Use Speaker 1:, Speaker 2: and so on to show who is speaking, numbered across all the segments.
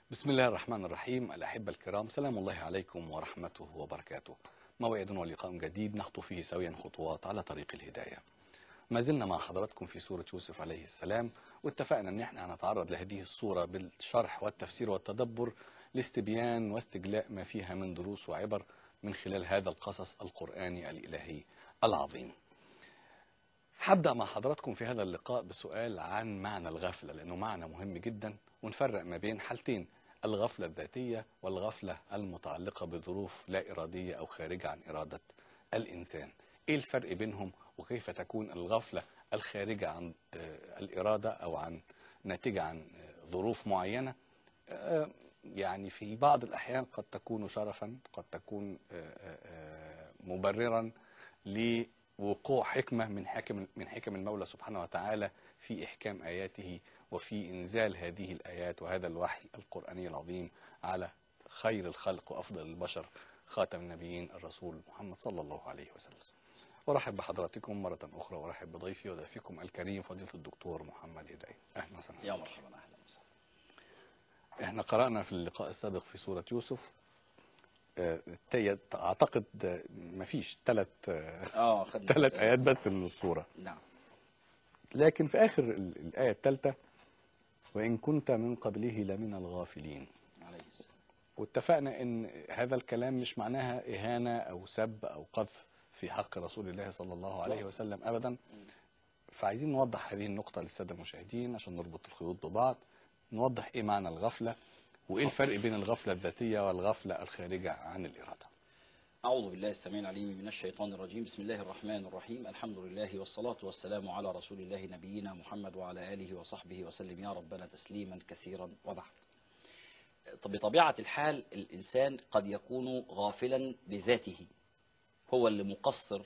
Speaker 1: بسم الله الرحمن الرحيم. الأحبة الكرام، سلام الله عليكم ورحمته وبركاته. موعد ولقاء جديد نخطو فيه سويا خطوات على طريق الهداية. ما زلنا مع حضراتكم في سورة يوسف عليه السلام، واتفقنا ان احنا هنتعرض لهذه السورة بالشرح والتفسير والتدبر لاستبيان واستجلاء ما فيها من دروس وعبر من خلال هذا القصص القرآني الإلهي العظيم. هبدأ مع حضراتكم في هذا اللقاء بسؤال عن معنى الغفلة، لأنه معنى مهم جدا، ونفرق ما بين حالتين: الغفلة الذاتية والغفلة المتعلقة بظروف لا إرادية أو خارجة عن إرادة الإنسان. إيه الفرق بينهم، وكيف تكون الغفلة الخارجة عن الإرادة أو ناتجة عن ظروف معينة؟ يعني في بعض الأحيان قد تكون شرفا، قد تكون مبررا لوقوع حكمة من حكم المولى سبحانه وتعالى في إحكام آياته وفي إنزال هذه الآيات وهذا الوحي القرآني العظيم على خير الخلق وأفضل البشر، خاتم النبيين الرسول محمد صلى الله عليه وسلم. ورحب بحضراتكم مرة أخرى، ورحب بضيفي وضيفكم الكريم فضيلة الدكتور محمد هداية. أهلا وسهلا.
Speaker 2: يا مرحبا، أهلا وسهلا.
Speaker 1: احنا قرأنا في اللقاء السابق في سورة يوسف، أعتقد مفيش ثلاث آيات بس من السورة.
Speaker 2: نعم.
Speaker 1: لكن في آخر الآية الثالثة: وإن كنت من قبله لمن الغافلين.
Speaker 2: عليه السلام.
Speaker 1: واتفقنا ان هذا الكلام مش معناها إهانة أو سب أو قذف في حق رسول الله صلى الله عليه وسلم أبدا. فعايزين نوضح هذه النقطة للسادة المشاهدين عشان نربط الخيوط ببعض، نوضح إيه معنى الغفلة، وإيه الفرق بين الغفلة الذاتية والغفلة الخارجة عن الإرادة.
Speaker 2: أعوذ بالله السميع العليم من الشيطان الرجيم. بسم الله الرحمن الرحيم. الحمد لله والصلاة والسلام على رسول الله نبينا محمد وعلى آله وصحبه وسلم يا ربنا تسليما كثيرا. وبعد، بطبيعة الحال الإنسان قد يكون غافلا بذاته، هو اللي مقصر،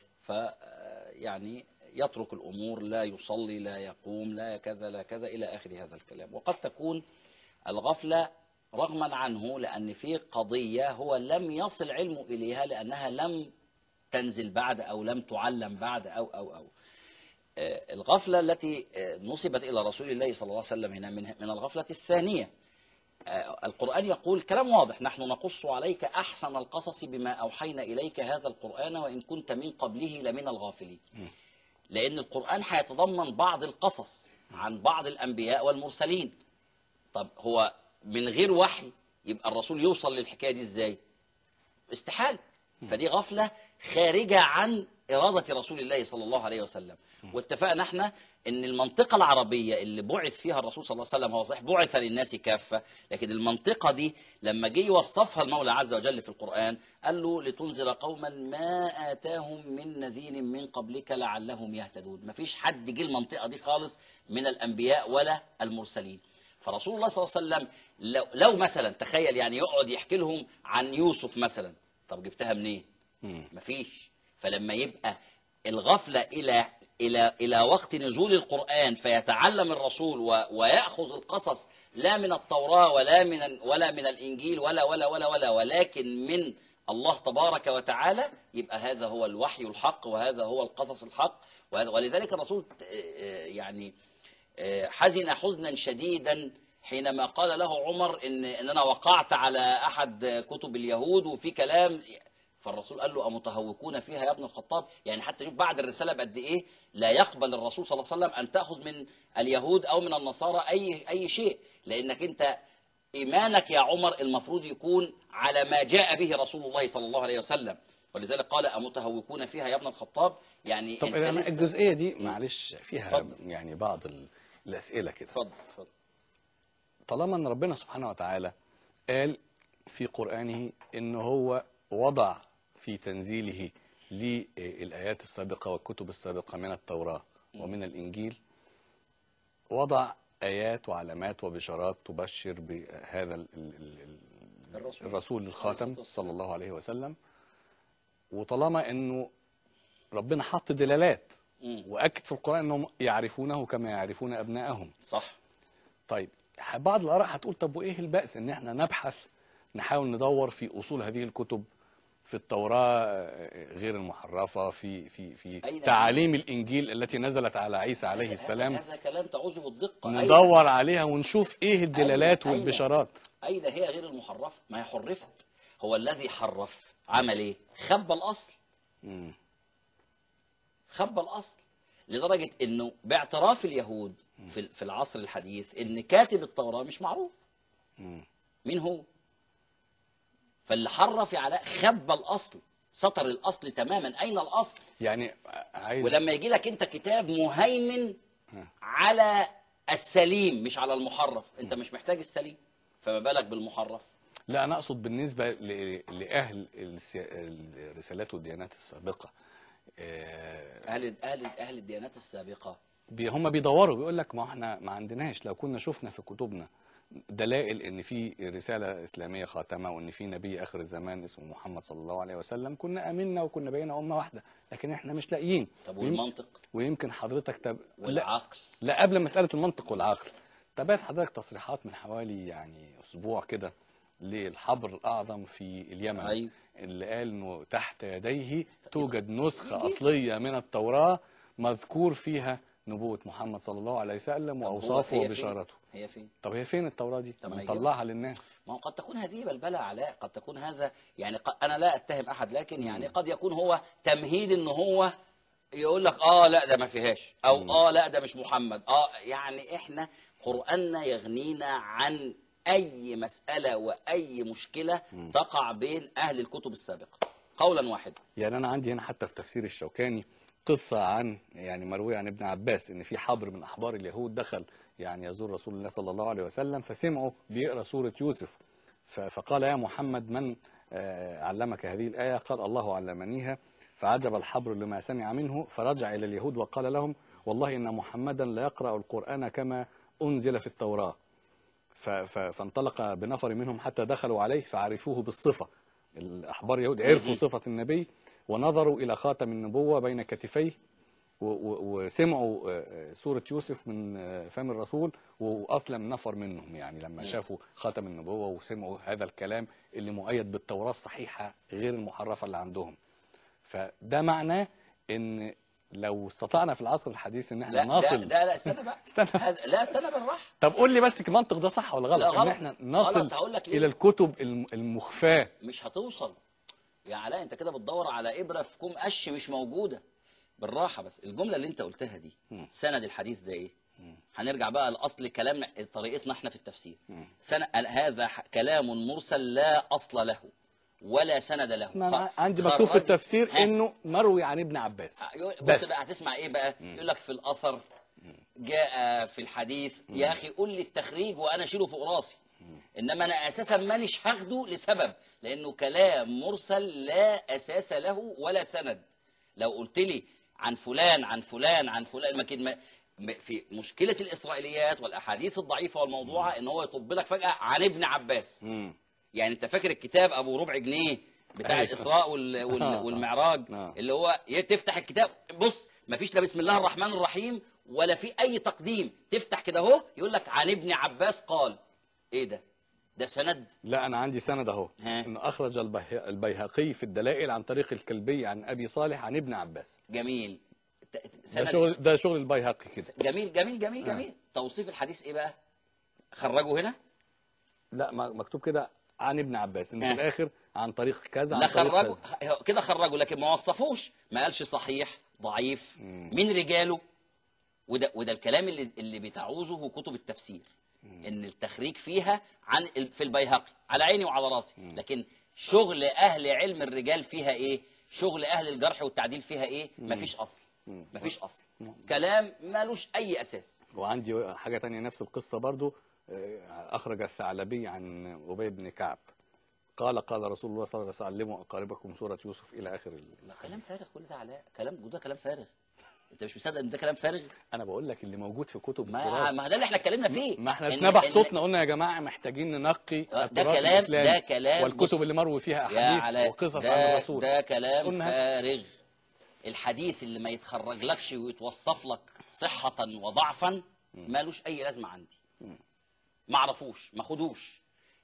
Speaker 2: يعني يترك الأمور، لا يصلي، لا يقوم، لا كذا لا كذا إلى آخر هذا الكلام. وقد تكون الغفلة رغما عنه لأن في قضية هو لم يصل علمه إليها لأنها لم تنزل بعد أو لم تعلم بعد أو الغفلة التي نصبت إلى رسول الله صلى الله عليه وسلم هنا من الغفلة الثانية. القرآن يقول كلام واضح: نحن نقص عليك أحسن القصص بما أوحينا إليك هذا القرآن وإن كنت من قبله لمن الغافلين. لأن القرآن هيتضمن بعض القصص عن بعض الأنبياء والمرسلين. طب هو من غير وحي يبقى الرسول يوصل للحكاية دي إزاي؟ استحال. فدي غفلة خارجة عن إرادة رسول الله صلى الله عليه وسلم. واتفقنا احنا ان المنطقة العربية اللي بعث فيها الرسول صلى الله عليه وسلم، هو صحيح بعث للناس كافة، لكن المنطقة دي لما جه يوصفها المولى عز وجل في القرآن قال له: لتنذر قوما ما آتاهم من نذير من قبلك لعلهم يهتدون. مفيش حد جه المنطقة دي خالص من الأنبياء ولا المرسلين. فرسول الله صلى الله عليه وسلم لو مثلا تخيل يعني يقعد يحكي لهم عن يوسف مثلا، طب جبتها منين؟ مفيش. فلما يبقى الغفلة إلى وقت نزول القرآن فيتعلم الرسول ويأخذ القصص لا من التوراة ولا من الإنجيل ولكن من الله تبارك وتعالى، يبقى هذا هو الوحي الحق وهذا هو القصص الحق. ولذلك الرسول يعني حزن حزنا شديدا حينما قال له عمر إن أنا وقعت على أحد كتب اليهود وفي كلام. فالرسول قال له: أمتهوكون فيها يا ابن الخطاب؟ يعني حتى شوف بعد الرسالة بقد إيه لا يقبل الرسول صلى الله عليه وسلم أن تأخذ من اليهود أو من النصارى أي شيء، لأنك أنت إيمانك يا عمر المفروض يكون على ما جاء به رسول الله صلى الله عليه وسلم. ولذلك قال: أمتهوكون فيها يا ابن الخطاب؟ يعني
Speaker 1: طب الجزئية دي معلش فيها فضل. يعني بعض الأسئلة كده.
Speaker 2: اتفضل.
Speaker 1: طالما أن ربنا سبحانه وتعالى قال في قرآنه إن هو وضع في تنزيله للآيات السابقة والكتب السابقة من التوراة ومن الإنجيل، وضع آيات وعلامات وبشارات تبشر بهذا الرسول الخاتم صلى الله عليه وسلم. وطالما أنه ربنا حط دلالات وأكد في القرآن أنهم يعرفونه كما يعرفون أبنائهم.
Speaker 2: صح.
Speaker 1: طيب بعض الآراء هتقول: طب وإيه البأس أن احنا نبحث، نحاول ندور في أصول هذه الكتب في التوراة غير المحرفة، في
Speaker 2: أين
Speaker 1: تعاليم الإنجيل التي نزلت على عيسى عليه السلام،
Speaker 2: هذا كلام تعوزه الدقة.
Speaker 1: ندور عليها ونشوف إيه الدلالات والبشارات.
Speaker 2: أين هي غير المحرفة؟ ما هي حرفت. هو الذي حرف عمل إيه؟ خبى الأصل. خبى الأصل لدرجة إنه باعتراف اليهود في العصر الحديث إن كاتب التوراة مش معروف. مين هو؟ فاللي حرف على خبى الأصل، سطر الأصل تماما. أين الأصل؟
Speaker 1: يعني عايز،
Speaker 2: ولما يجي لك أنت كتاب مهيمن على السليم مش على المحرف، أنت مش محتاج السليم، فما بالك بالمحرف؟
Speaker 1: لا أنا أقصد بالنسبة لأهل الرسالات والديانات السابقة،
Speaker 2: أهل الديانات السابقة
Speaker 1: هم بيدوروا، بيقول لك ما احنا ما عندناش، لو كنا شفنا في كتبنا دلائل ان في رساله اسلاميه خاتمه وان في نبي اخر الزمان اسمه محمد صلى الله عليه وسلم، كنا امنا وكنا بقينا امه واحده، لكن احنا مش لاقيين.
Speaker 2: طب والمنطق
Speaker 1: ويمكن حضرتك
Speaker 2: والعقل؟
Speaker 1: لا قبل مساله المنطق والعقل، تابعت حضرتك تصريحات من حوالي يعني اسبوع كده للحبر الاعظم في اليمن.
Speaker 2: أيوه.
Speaker 1: اللي قال انه تحت يديه توجد نسخه اصليه من التوراه مذكور فيها نبوة محمد صلى الله عليه وسلم وأوصافه وبشارته.
Speaker 2: هي فين؟
Speaker 1: طب هي فين التوراة دي؟ نطلعها للناس.
Speaker 2: ما هو قد تكون هذه بلبلة علاء، قد تكون هذا يعني أنا لا أتهم أحد، لكن يعني قد يكون هو تمهيد إن هو يقول لك لا ده ما فيهاش، أو لا ده مش محمد. يعني إحنا قرآننا يغنينا عن أي مسألة وأي مشكلة تقع بين أهل الكتب السابقة قولا واحدا.
Speaker 1: يعني أنا عندي هنا حتى في تفسير الشوكاني قصة عن يعني مروية عن ابن عباس إن في حبر من أحبار اليهود دخل يعني يزور رسول الله صلى الله عليه وسلم، فسمعوا بيقرأ سورة يوسف، فقال يا محمد من علمك هذه الآية؟ قال الله علمنيها. فعجب الحبر لما سمع منه، فرجع إلى اليهود وقال لهم والله إن محمدا لا يقرأ القرآن كما أنزل في التوراة. فانطلق بنفر منهم حتى دخلوا عليه فعرفوه بالصفة. الأحبار اليهود عرفوا صفة النبي ونظروا إلى خاتم النبوة بين كتفيه وسمعوا سورة يوسف من فم الرسول، وأسلم نفر منهم يعني لما شافوا خاتم النبوة وسمعوا هذا الكلام اللي مؤيد بالتوراة الصحيحة غير المحرفة اللي عندهم. فده معناه إن لو استطعنا في العصر الحديث ان احنا نصل.
Speaker 2: لا استنى بقى. استنى بالراحه.
Speaker 1: طب قول لي بس المنطق ده صح ولا غلط؟
Speaker 2: لا غلط.
Speaker 1: ان احنا نصل
Speaker 2: غلط.
Speaker 1: الى الكتب المخفاة.
Speaker 2: مش هتوصل يا علاء، انت كده بتدور على ابره في كوم قش مش موجوده. بالراحه بس. الجمله اللي انت قلتها دي سند الحديث ده ايه؟ هنرجع بقى لاصل كلام طريقتنا احنا في التفسير. هذا كلام مرسل لا اصل له ولا سند له.
Speaker 1: عندي مكتوب في التفسير انه مروي عن ابن عباس.
Speaker 2: بص بقى هتسمع ايه بقى؟ يقول لك في الاثر جاء في الحديث. يا اخي قول لي التخريج وانا اشيله فوق راسي. انما انا اساسا مانيش هاخده لسبب، لانه كلام مرسل لا اساس له ولا سند. لو قلت لي عن فلان عن فلان عن فلان، في مشكله الاسرائيليات والاحاديث الضعيفه والموضوعه ان هو يطب لك فجاه عن ابن عباس. يعني انت فاكر الكتاب ابو ربع جنيه بتاع الاسراء والمعراج اللي هو تفتح الكتاب بص مفيش لا بسم الله الرحمن الرحيم ولا في اي تقديم، تفتح كده اهو يقول لك عن ابن عباس قال. ايه ده؟ ده سند؟
Speaker 1: لا انا عندي سند اهو، انه اخرج البيهقي في الدلائل عن طريق الكلبي عن ابي صالح عن ابن عباس.
Speaker 2: جميل.
Speaker 1: ده شغل البيهقي كده.
Speaker 2: جميل جميل جميل جميل. توصيف الحديث ايه بقى؟ خرجوا هنا؟
Speaker 1: لا مكتوب كده عن ابن عباس، انه في الاخر عن طريق كذا.
Speaker 2: لا خرجوا كده، خرجوا لكن ما وصفوش، ما قالش صحيح ضعيف من رجاله. وده الكلام اللي بتعوزه كتب التفسير، ان التخريج فيها في البيهقي على عيني وعلى راسي، لكن شغل اهل علم الرجال فيها ايه؟ شغل اهل الجرح والتعديل فيها ايه؟ مفيش اصل. مفيش اصل. كلام مالوش اي اساس.
Speaker 1: وعندي حاجه ثانيه نفس القصه برضو، اخرج الثعلبي عن ابي بن كعب قال رسول الله صلى الله عليه وسلم علموا اقاربكم سوره يوسف الى اخر
Speaker 2: كلام فارغ كل ده علاء. ده كلام فارغ. انت مش مصدق ان ده كلام فارغ؟
Speaker 1: انا بقول لك اللي موجود في كتب
Speaker 2: ما ده اللي احنا اتكلمنا فيه.
Speaker 1: ما احنا اتنبح صوتنا قلنا يا جماعه محتاجين ننقي التراث الاسلامي.
Speaker 2: ده كلام
Speaker 1: والكتب اللي مروي فيها احاديث وقصص عن الرسول.
Speaker 2: ده كلام فارغ. الحديث اللي ما يتخرج لكش ويتوصف لك صحه وضعفا مالوش اي لازمه عندي. ما اعرفوش، ما خدوش.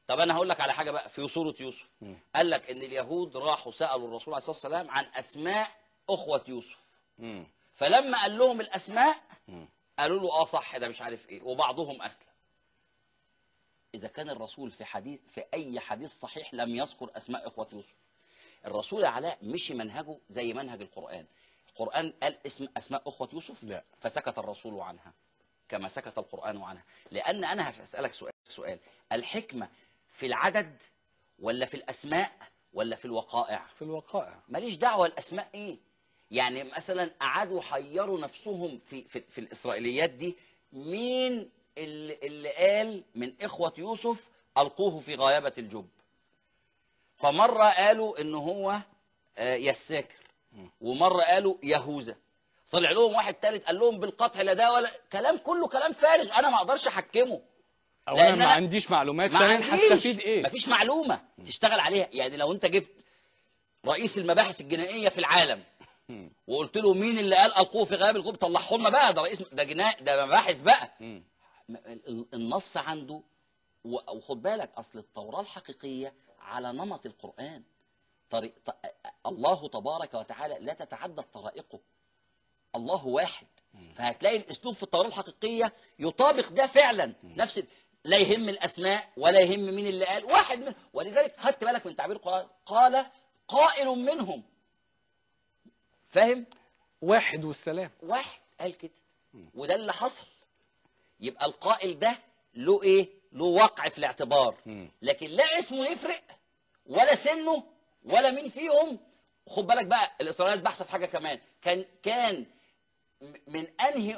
Speaker 2: طب انا هقول لك على حاجه بقى في سوره يوسف. قال لك ان اليهود راحوا سالوا الرسول عليه الصلاه والسلام عن اسماء اخوه يوسف. فلما قال لهم الاسماء قالوا له صح ده مش عارف ايه، وبعضهم اسلم. اذا كان الرسول في اي حديث صحيح لم يذكر اسماء اخوه يوسف. الرسول علاء مشي منهجه زي منهج القرآن. القرآن قال أسماء أخوة يوسف لا. فسكت الرسول عنها كما سكت القرآن عنها. لأن أنا هسألك سؤال الحكمة في العدد ولا في الأسماء ولا في الوقائع؟
Speaker 1: في الوقائع.
Speaker 2: ماليش دعوة الأسماء إيه. يعني مثلا قعدوا حيروا نفسهم في الإسرائيليات دي، مين اللي قال من إخوة يوسف ألقوه في غيابة الجب؟ فمرة قالوا إن هو يساكر، ومرة قالوا يهوذا. طلع لهم واحد ثالث قال لهم بالقطع لا ده ولا كلام، كله كلام فارغ انا ما اقدرش احكمه.
Speaker 1: اولا ما عنديش معلومات، ثانيا هستفيد ايه؟
Speaker 2: مفيش معلومه تشتغل عليها. يعني لو انت جبت رئيس المباحث الجنائيه في العالم وقلت له مين اللي قال القوه في غياب الجب، طلعه لنا بقى، ده رئيس، ده جناء، ده مباحث بقى. النص عنده. وخد بالك اصل التوراه الحقيقيه على نمط القران. الله تبارك وتعالى لا تتعدد طرائقه، الله واحد. فهتلاقي الاسلوب في التوراه الحقيقيه يطابق ده فعلا. نفس لا يهم الاسماء ولا يهم مين اللي قال، واحد منهم. ولذلك خدت بالك من تعبير القران، قال قائل منهم. فاهم؟
Speaker 1: واحد والسلام.
Speaker 2: واحد قال كده، وده اللي حصل. يبقى القائل ده له ايه؟ له وقع في الاعتبار، لكن لا اسمه يفرق ولا سنه ولا مين فيهم. خد بالك بقى الاسرائيليات بحث في حاجه كمان، كان من انهي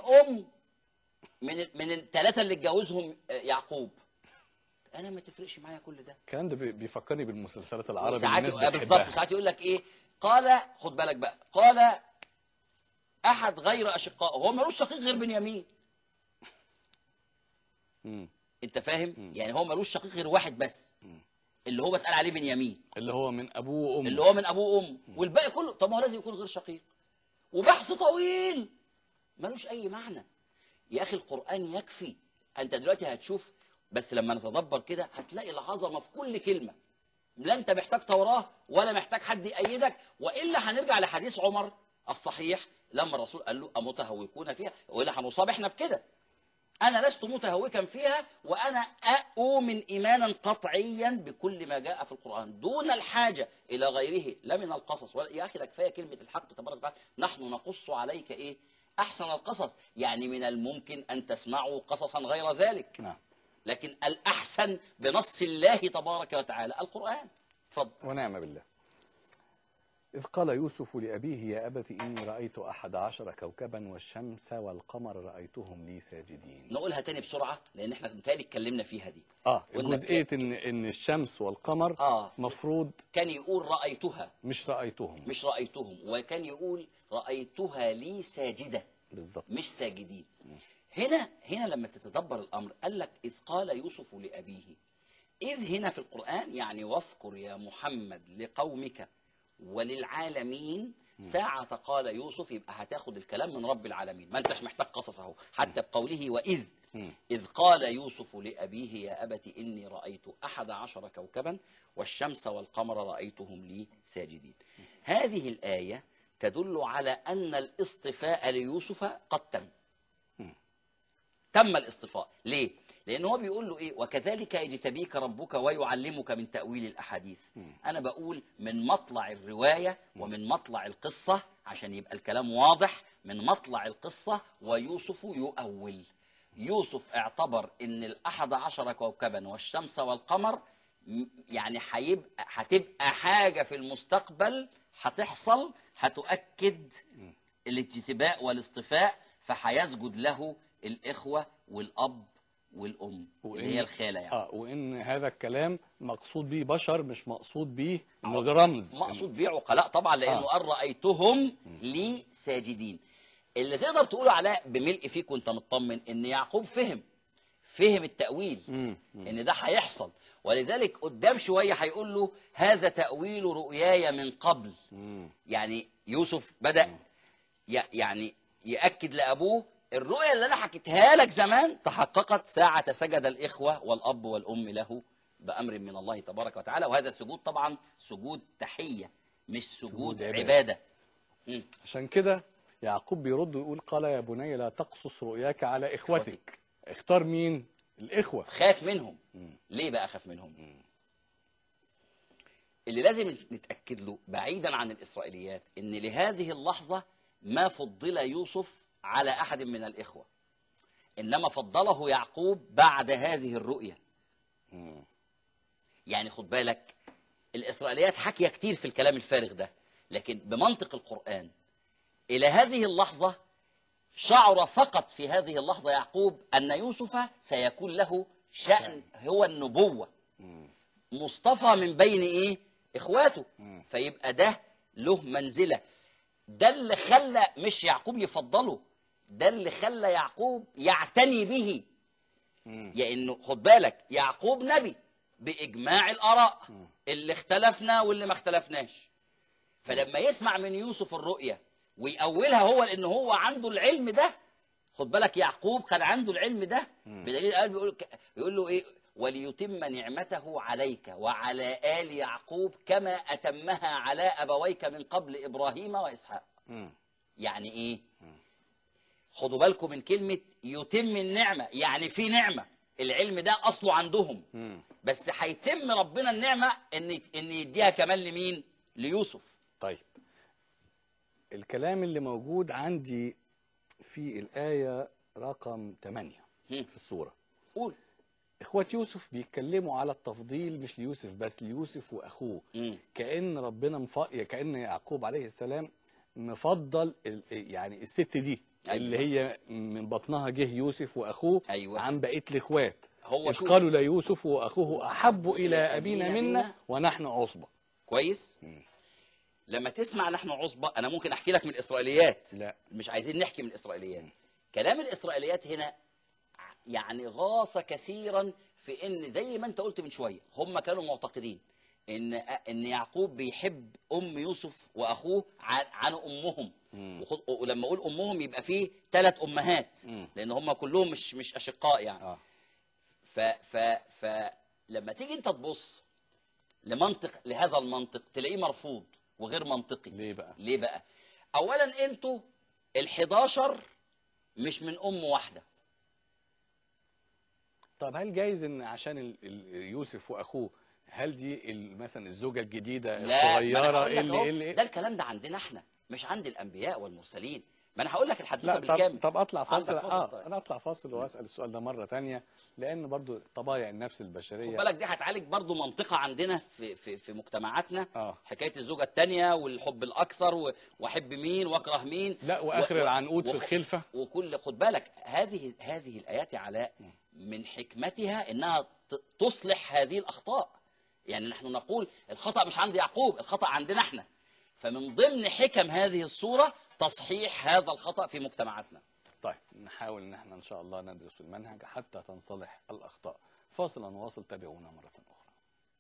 Speaker 2: من الثلاثه اللي اتجوزهم يعقوب. انا ما تفرقش معايا كل ده.
Speaker 1: الكلام ده بيفكرني بالمسلسلات العربي
Speaker 2: ساعات
Speaker 1: بالظبط.
Speaker 2: ساعات يقول لك ايه، قال خد بالك بقى، قال احد غير اشقائه، هو ملوش شقيق غير بنيامين. انت فاهم؟ يعني هو ملوش شقيق غير واحد بس، اللي هو اتقال عليه بنيامين،
Speaker 1: اللي هو من ابوه وامه،
Speaker 2: اللي هو من ابوه وامه، والباقي كله طب ما هو لازم يكون غير شقيق. وبحث طويل ملوش اي معنى. يا اخي القرآن يكفي. انت دلوقتي هتشوف، بس لما نتدبر كده هتلاقي العظمه في كل كلمه. لا انت محتاج توراه ولا محتاج حد يأيدك، والا هنرجع لحديث عمر الصحيح لما الرسول قال له امتهوكون فيها، والا هنصاب احنا بكده. أنا لست متهوكا فيها، وأنا أؤمن إيمانا قطعيا بكل ما جاء في القرآن دون الحاجة إلى غيره، لا من القصص ولا. يا أخي ده كفاية كلمة الحق تبارك وتعالى، نحن نقص عليك إيه؟ أحسن القصص. يعني من الممكن أن تسمعوا قصصا غير ذلك، لكن الأحسن بنص الله تبارك وتعالى القرآن. اتفضل.
Speaker 1: ونعم بالله. إذ قال يوسف لأبيه يا أبت إني رأيت 11 كوكبا والشمس والقمر رأيتهم لي ساجدين.
Speaker 2: نقولها تاني بسرعة لأن احنا بالتالي اتكلمنا فيها دي.
Speaker 1: جزئية إن الشمس والقمر مفروض
Speaker 2: كان يقول رأيتها،
Speaker 1: مش رأيتهم،
Speaker 2: مش رأيتهم، وكان يقول رأيتها لي ساجدة
Speaker 1: بالظبط،
Speaker 2: مش ساجدين. هنا لما تتدبر الأمر قال لك إذ قال يوسف لأبيه. إذ هنا في القرآن يعني واذكر يا محمد لقومك وللعالمين ساعة قال يوسف، يبقى هتاخد الكلام من رب العالمين، ما انتش محتاج قصص اهو. حتى بقوله وإذ إذ قال يوسف لأبيه يا أبت إني رأيت 11 كوكبا والشمس والقمر رأيتهم لي ساجدين. هذه الآية تدل على أن الاصطفاء ليوسف قد تم الاصطفاء. ليه؟ لأنه هو بيقول له إيه؟ وكذلك يجتبيك ربك ويعلمك من تأويل الأحاديث. أنا بقول من مطلع الرواية ومن مطلع القصة عشان يبقى الكلام واضح. من مطلع القصة ويوسف يؤول. يوسف اعتبر إن 11 كوكبا والشمس والقمر يعني هتبقى حاجة في المستقبل هتحصل هتؤكد الاجتباء والاصطفاء، فهيسجد له الإخوة والأب والأم اللي هي الخالة يعني.
Speaker 1: وإن هذا الكلام مقصود به بشر، مش مقصود به إنه ده رمز،
Speaker 2: مقصود به عقلاء طبعا، لأنه قال رأيتهم لي ساجدين. اللي تقدر تقوله علاء بملء فيك وانت مطمن إن يعقوب فهم التأويل، إن ده هيحصل. ولذلك قدام شوية هيقول له هذا تأويل رؤياي من قبل. يعني يوسف بدأ يعني يأكد لأبوه الرؤيا اللي أنا حكيتها لك زمان تحققت ساعة سجد الإخوة والأب والأم له بأمر من الله تبارك وتعالى. وهذا السجود طبعا سجود تحية مش سجود
Speaker 1: عبادة.
Speaker 2: عبادة.
Speaker 1: عشان كده يعقوب بيرد ويقول قال يا بني لا تقصص رؤياك على إخوتك. اختار مين؟ الإخوة.
Speaker 2: خاف منهم. ليه بقى خاف منهم؟ اللي لازم نتأكد له بعيدا عن الإسرائيليات إن لهذه اللحظة ما فضل يوسف على أحد من الإخوة، إنما فضله يعقوب بعد هذه الرؤية. يعني خد بالك الإسرائيليات حكي كتير في الكلام الفارغ ده، لكن بمنطق القرآن إلى هذه اللحظة شعر فقط في هذه اللحظة يعقوب أن يوسف سيكون له شأن هو النبوة، مصطفى من بين إيه؟ إخواته، فيبقى ده له منزلة. ده اللي خلى مش يعقوب يفضله، ده اللي خلى يعقوب يعتني به. لأنه خد بالك يعقوب نبي بإجماع الآراء، اللي اختلفنا واللي ما اختلفناش. فلما يسمع من يوسف الرؤية ويأولها هو لأنه هو عنده العلم ده، خد بالك يعقوب كان عنده العلم ده بدليل قال بيقول له إيه؟ وليتم نعمته عليك وعلى آل يعقوب كما أتمها على أبويك من قبل إبراهيم وإسحاق. يعني إيه؟ خدوا بالكم من كلمة يتم النعمة، يعني في نعمة، العلم ده أصله عندهم، بس هيتم ربنا النعمة إن يديها كمان لمين؟ ليوسف.
Speaker 1: طيب الكلام اللي موجود عندي في الآية رقم 8 في السورة،
Speaker 2: قول.
Speaker 1: إخوة يوسف بيتكلموا على التفضيل مش ليوسف بس، ليوسف وأخوه. كأن ربنا كأن يعقوب عليه السلام مفضل يعني الست دي. أيوة. اللي هي من بطنها جه يوسف وأخوه.
Speaker 2: أيوة.
Speaker 1: عن بقية الإخوات.
Speaker 2: هو
Speaker 1: قالوا ليوسف وأخوه أحب إلى أبينا منا ونحن عصبة.
Speaker 2: كويس. لما تسمع نحن عصبة أنا ممكن أحكي لك من الإسرائيليات.
Speaker 1: لا
Speaker 2: مش عايزين نحكي من الإسرائيليات. كلام الإسرائيليات هنا يعني غاص كثيرا في إن زي ما أنت قلت من شوية هم كانوا معتقدين إن يعقوب بيحب أم يوسف وأخوه عن أمهم. ولما أقول أمهم يبقى فيه 3 أمهات، لأن هم كلهم مش أشقاء يعني. فلما تيجي أنت تبص لهذا المنطق تلاقيه مرفوض وغير منطقي. ليه بقى؟ أولا أنتوا ال11 مش من أم واحدة.
Speaker 1: طب هل جايز ان عشان يوسف واخوه، هل دي مثلا الزوجه الجديده الصغيره اللي
Speaker 2: ده الكلام ده عندنا احنا مش عند الانبياء والمرسلين. ما انا هقول لك الحدوته بالكامل.
Speaker 1: طب اطلع فاصل. انا اطلع فاصل واسال السؤال ده مره ثانيه، لان برضو طبايع النفس البشريه
Speaker 2: خد بالك دي هتعالج برضو منطقه عندنا في مجتمعاتنا. حكايه الزوجه الثانيه والحب الاكثر واحب مين واكره مين.
Speaker 1: لا واخر العنقود في الخلفه
Speaker 2: وكل. خد بالك هذه الايات يا علاء من حكمتها انها تصلح هذه الاخطاء. يعني نحن نقول الخطا مش عند يعقوب، الخطا عندنا احنا. فمن ضمن حكم هذه الصوره تصحيح هذا الخطا في مجتمعاتنا.
Speaker 1: طيب نحاول ان احنا ان شاء الله ندرس المنهج حتى تنصلح الاخطاء. فاصل ونواصل، تابعونا مره اخرى.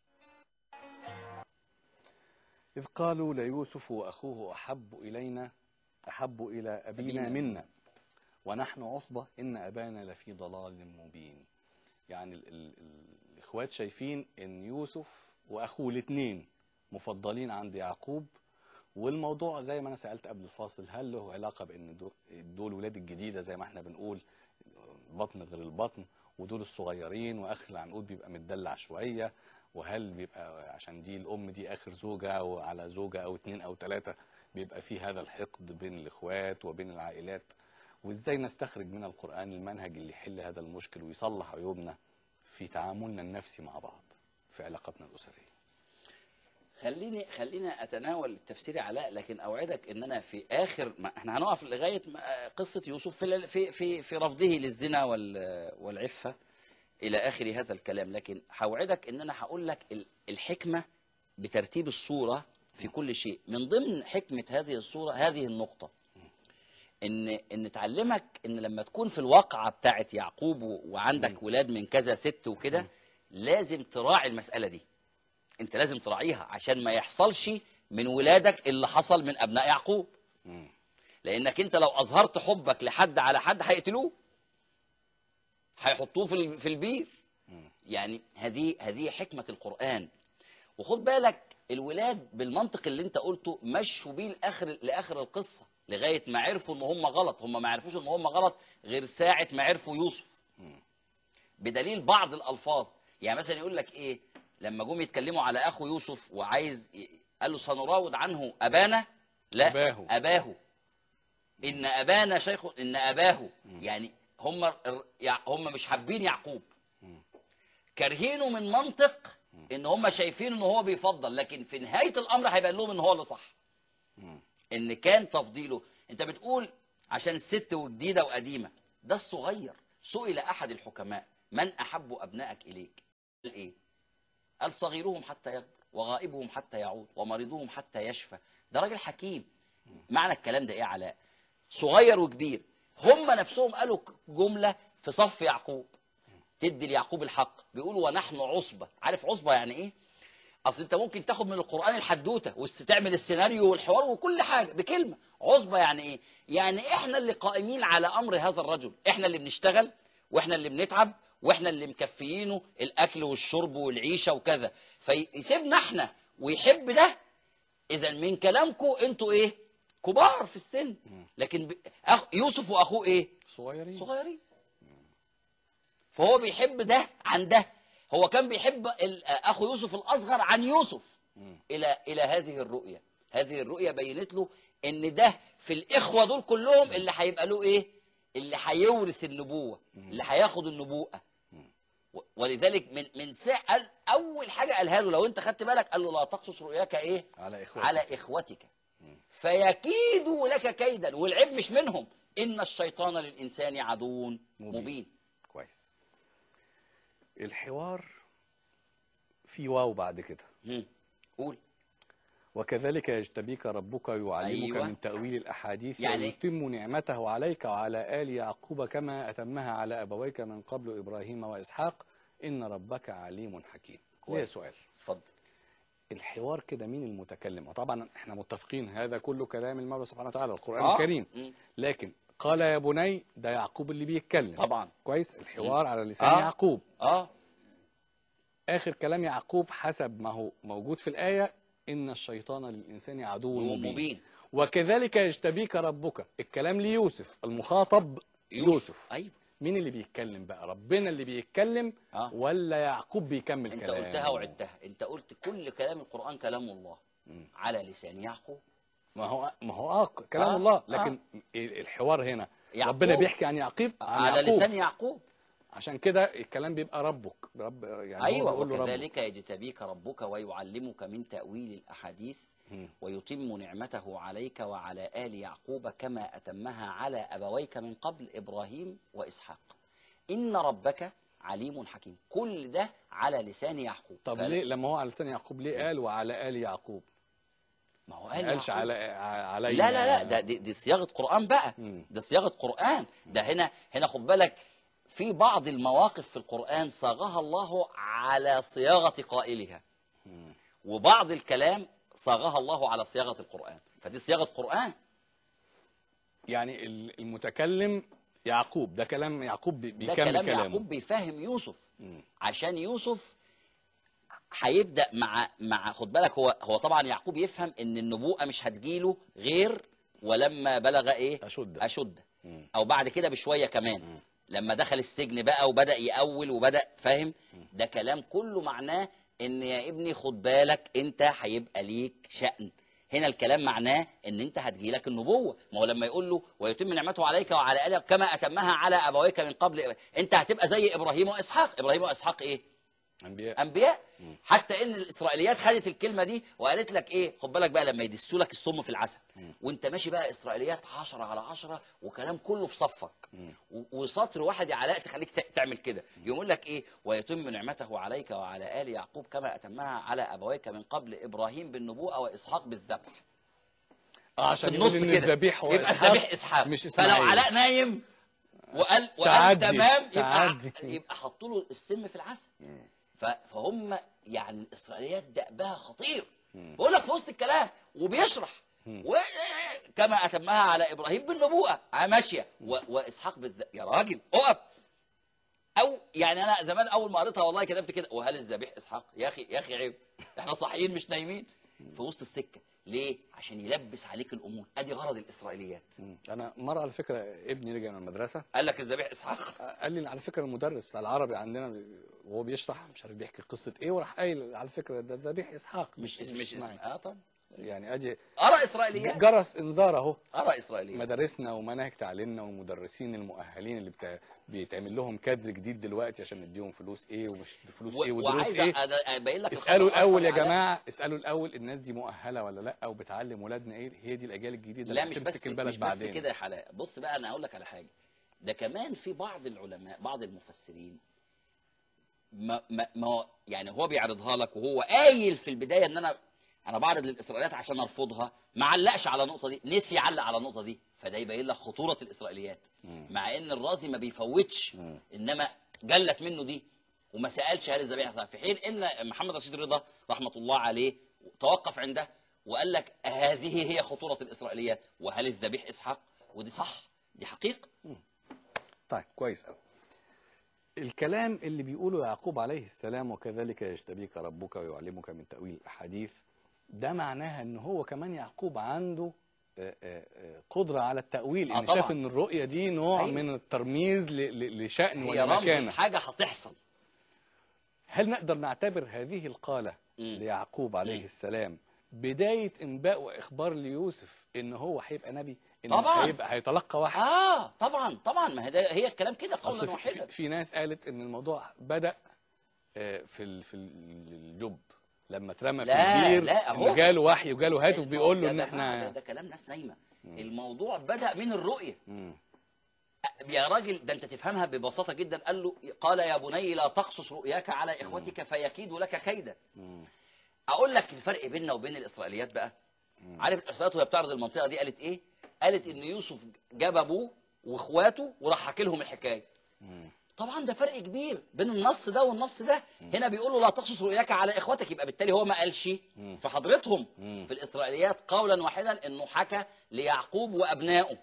Speaker 1: اذ قالوا ليوسف واخوه احب الى ابينا منا ونحن عصبة إن أبانا لفي ضلال مبين. يعني الإخوات شايفين إن يوسف وأخوه الاثنين مفضلين عند يعقوب، والموضوع زي ما أنا سألت قبل الفاصل هل له علاقة بأن دول ولاد الجديدة زي ما احنا بنقول بطن غير البطن، ودول الصغيرين وآخر العنقود بيبقى متدلع شوية، وهل بيبقى عشان دي الأم دي آخر زوجة وعلى زوجة أو 2 أو 3 بيبقى في هذا الحقد بين الإخوات وبين العائلات، وإزاي نستخرج من القرآن المنهج اللي يحل هذا المشكل ويصلح عيوبنا في تعاملنا النفسي مع بعض في علاقتنا الأسرية.
Speaker 2: خلينا أتناول التفسير علاء، لكن أوعدك إن أنا في آخر ما احنا هنقف لغاية قصة يوسف في رفضه للزنا والعفة إلى آخر هذا الكلام، لكن هوعدك إن أنا هقول لك الحكمة بترتيب الصورة في كل شيء. من ضمن حكمة هذه الصورة هذه النقطة، ان تعلمك ان لما تكون في الواقعه بتاعت يعقوب وعندك ولاد من كذا ست وكده لازم تراعي المساله دي. انت لازم تراعيها عشان ما يحصلش من ولادك اللي حصل من ابناء يعقوب. لانك انت لو اظهرت حبك لحد على حد هيقتلوه، هيحطوه في البير. يعني هذه حكمة القرآن. وخد بالك الولاد بالمنطق اللي انت قلته مشوا بيه لآخر القصة لغاية ما عرفوا ان هم غلط. هم ما عرفوش ان هم غلط غير ساعة ما عرفوا يوسف، بدليل بعض الألفاظ. يعني مثلا يقول لك ايه لما جم يتكلموا على اخو يوسف وعايز قال له سنراود عنه ابانا، لا اباه ان ابانا شيخ، ان اباه. يعني هم مش حابين يعقوب، كارهينه من منطق ان هم شايفين ان هو بيفضل، لكن في نهاية الامر هيبان لهم ان هو اللي صح، ان كان تفضيله. انت بتقول عشان ست وجديدة وقديمة، ده الصغير. سئل احد الحكماء من احب ابنائك اليك؟ قال ايه؟ قال صغيرهم حتى يكبر، وغائبهم حتى يعود، ومريضهم حتى يشفى. ده راجل حكيم. معنى الكلام ده ايه علاء؟ صغير وكبير. هم نفسهم قالوا جملة في صف يعقوب تدي ليعقوب الحق، بيقولوا ونحن عصبة. عارف عصبة يعني ايه؟ اصل انت ممكن تاخد من القرآن الحدوتة وتعمل السيناريو والحوار وكل حاجة بكلمة. عصبة يعني ايه؟ يعني احنا اللي قائمين على امر هذا الرجل، احنا اللي بنشتغل واحنا اللي بنتعب واحنا اللي مكفيينه الاكل والشرب والعيشة وكذا، فيسيبنا احنا ويحب ده. اذا من كلامكم انتوا ايه؟ كبار في السن، لكن يوسف واخوه ايه؟ صغيرين. فهو بيحب ده عن ده. هو كان بيحب اخو يوسف الاصغر عن يوسف الى هذه الرؤية. هذه الرؤية بينت له ان ده في الاخوة دول كلهم اللي هيبقى له ايه؟ اللي هيورث النبوة، اللي هياخد النبوءة. ولذلك من ساعة اول حاجة قالها له، لو انت خدت بالك، قال له لا تقصص رؤياك ايه؟ على اخوتك فيكيدوا لك كيدا. والعيب مش منهم، ان الشيطان للانسان عدو مبين.
Speaker 1: كويس. الحوار في واو بعد كده.
Speaker 2: قول.
Speaker 1: وكذلك يجتبيك ربك ويعلمك من تأويل الأحاديث ويتم نعمته عليك وعلى آل يعقوب كما أتمها على أبويك من قبل إبراهيم وإسحاق إن ربك عليم حكيم. ليه سؤال؟
Speaker 2: اتفضل.
Speaker 1: الحوار كده مين المتكلم؟ وطبعا احنا متفقين هذا كله كلام المولى سبحانه وتعالى القرآن الكريم، لكن قال يا بني ده يعقوب اللي بيتكلم
Speaker 2: طبعا.
Speaker 1: كويس. الحوار على لسان يعقوب. آخر كلام يعقوب حسب ما هو موجود في الآية إن الشيطان للإنسان عدو مبين. وكذلك يجتبيك ربك. الكلام ليوسف، المخاطب يوسف.
Speaker 2: أيوه.
Speaker 1: مين اللي بيتكلم بقى؟ ربنا اللي بيتكلم ولا يعقوب بيكمل
Speaker 2: انت
Speaker 1: كلام؟
Speaker 2: انت قلتها وعدتها. انت قلت كل كلام القرآن كلام الله على لسان يعقوب.
Speaker 1: ما هو كلام الله، لكن الحوار هنا ربنا بيحكي عن يعقوب
Speaker 2: على لسان يعقوب.
Speaker 1: عشان كده الكلام بيبقى رب يعني.
Speaker 2: أيوة. وكذلك يجتبيك ربك ويعلمك من تأويل الأحاديث ويتم نعمته عليك وعلى آل يعقوب كما أتمها على أبويك من قبل إبراهيم وإسحاق إن ربك عليم حكيم. كل ده على لسان يعقوب.
Speaker 1: طب ليه لما هو على لسان يعقوب ليه قال وعلى آل يعقوب؟
Speaker 2: ما هو
Speaker 1: قال قالش علي.
Speaker 2: لا دي صياغة قرآن بقى. ده صياغة قرآن. ده هنا خد بالك، في بعض المواقف في القرآن صاغها الله على صياغة قائلها، وبعض الكلام صاغها الله على صياغة القرآن، فدي صياغة قرآن.
Speaker 1: يعني المتكلم يعقوب، ده كلام يعقوب بيكمل
Speaker 2: ده كلام يعقوب بيفهم يوسف. عشان يوسف هيبدأ مع خد بالك، هو طبعا يعقوب يفهم ان النبوءة مش هتجيله غير ولما بلغ ايه؟ أشد. او بعد كده بشوية كمان. لما دخل السجن بقى وبدأ يأول وبدأ فاهم. ده كلام كله معناه ان يا ابني خد بالك انت هيبقى ليك شأن. هنا الكلام معناه ان انت هتجيلك النبوة. ما هو لما يقول له ويتم نعمته عليك وعلى آلك كما أتمها على أبويك من قبل، انت هتبقى زي إبراهيم وإسحاق. إبراهيم وإسحاق ايه؟ أنبياء. حتى ان الإسرائيليات خدت الكلمة دي وقالت لك ايه؟ خد بالك بقى لما يدسوا لك السم في العسل وانت ماشي بقى إسرائيليات 10/10 وكلام كله في صفك وسطر واحد يا علاء تخليك تعمل كده. يقول لك ايه؟ ويتم نعمته عليك وعلى آل يعقوب كما أتمها على أبويك من قبل إبراهيم بالنبوءة وإسحاق بالذبح.
Speaker 1: عشان يقول ان الذبيح هو
Speaker 2: يبقى الذبيح إسحاق
Speaker 1: مش إسماعيل.
Speaker 2: فلو علاء نايم وقال تمام يبقى حطوا له السم في العسل. فهم يعني الإسرائيليات دأبها خطير. بقول لك في وسط الكلام وبيشرح كما أتمها على إبراهيم بالنبوءة ماشية وإسحاق يا راجل اقف. او يعني انا زمان اول ما قريتها والله كتبت كده، وهل الذبيح اسحاق؟ يا اخي يا اخي عيب، احنا صاحيين مش نايمين في وسط السكه. ليه؟ عشان يلبس عليك الامور. ادي غرض الاسرائيليات.
Speaker 1: انا مره على فكره ابني رجع من المدرسه
Speaker 2: قال لك الذبيح اسحاق.
Speaker 1: قال لي على فكره المدرس بتاع العربي عندنا وهو بيشرح مش عارف بيحكي قصه ايه، وراح قايل على فكره ده ذبيح اسحاق
Speaker 2: مش اسم طب
Speaker 1: يعني ادي
Speaker 2: ارى اسرائيليات،
Speaker 1: جرس انذار اهو.
Speaker 2: ارى اسرائيليات.
Speaker 1: مدارسنا ومناهج تعليمنا والمدرسين المؤهلين اللي بيتعمل لهم كادر جديد دلوقتي عشان نديهم فلوس ايه ومش فلوس ايه ودروس
Speaker 2: وعايز
Speaker 1: ايه.
Speaker 2: ابين لك
Speaker 1: اسالوا
Speaker 2: الخطر
Speaker 1: الاول يا
Speaker 2: الأكبر على-
Speaker 1: جماعه، اسالوا الاول الناس دي مؤهله ولا لا، وبتعلم ولادنا ايه. هي دي الاجيال الجديده
Speaker 2: لا
Speaker 1: اللي
Speaker 2: مش
Speaker 1: هتمسك
Speaker 2: بس
Speaker 1: البلد
Speaker 2: مش بس
Speaker 1: بعدين.
Speaker 2: كده يا حلاء. بص بقى انا اقول لك على حاجه، ده كمان في بعض العلماء بعض المفسرين ما يعني هو بيعرضها لك وهو قايل في البدايه ان انا بعرض للاسرائيليات عشان ارفضها، ما علقش على النقطه دي، نسي يعلق على النقطه دي، فده يبين لك خطوره الاسرائيليات. مع ان الرازي ما بيفوتش، انما جلت منه دي وما سالش هل الذبيحه اسحاق، في حين ان محمد رشيد رضا رحمه الله عليه توقف عنده وقال لك هذه هي خطوره الاسرائيليات، وهل الذبيح اسحاق، ودي صح، دي حقيقه.
Speaker 1: طيب كويس قوي. الكلام اللي بيقوله يعقوب عليه السلام وكذلك يجتبيك ربك ويعلمك من تأويل الأحاديث، ده معناها ان هو كمان يعقوب عنده قدرة على التأويل، ان
Speaker 2: طبعاً.
Speaker 1: شاف ان الرؤية دي نوع
Speaker 2: أيوة.
Speaker 1: من الترميز لشأن
Speaker 2: هي رمز
Speaker 1: ولمكانة.
Speaker 2: حاجه هتحصل.
Speaker 1: هل نقدر نعتبر هذه القالة ليعقوب عليه السلام بداية انباء واخبار ليوسف ان هو هيبقى نبي، ان
Speaker 2: طبعاً.
Speaker 1: هيتلقى وحي؟
Speaker 2: طبعا ما هي الكلام كده قولا
Speaker 1: أصل
Speaker 2: واحدا.
Speaker 1: في ناس قالت ان الموضوع بدأ في الجب لما اترمى في البير، ان جاله وحي وجاله هاتف بيقول له ان احنا
Speaker 2: ده كلام ناس نايمه. الموضوع بدأ من الرؤيه. يا راجل ده انت تفهمها ببساطه جدا. قال يا بني لا تقصص رؤياك على اخوتك فيكيدوا لك كيدا. اقول لك الفرق بيننا وبين الاسرائيليات بقى. عارف الاسرائيليات وهي بتعرض المنطقه دي قالت ايه؟ قالت ان يوسف جاب ابوه واخواته وراح حكي لهم الحكايه. طبعا ده فرق كبير بين النص ده والنص ده. هنا بيقول له لا تقصص رؤياك على اخوتك، يبقى بالتالي هو ما قالش في حضرتهم. في الاسرائيليات قولا واحدا انه حكى ليعقوب وابنائه.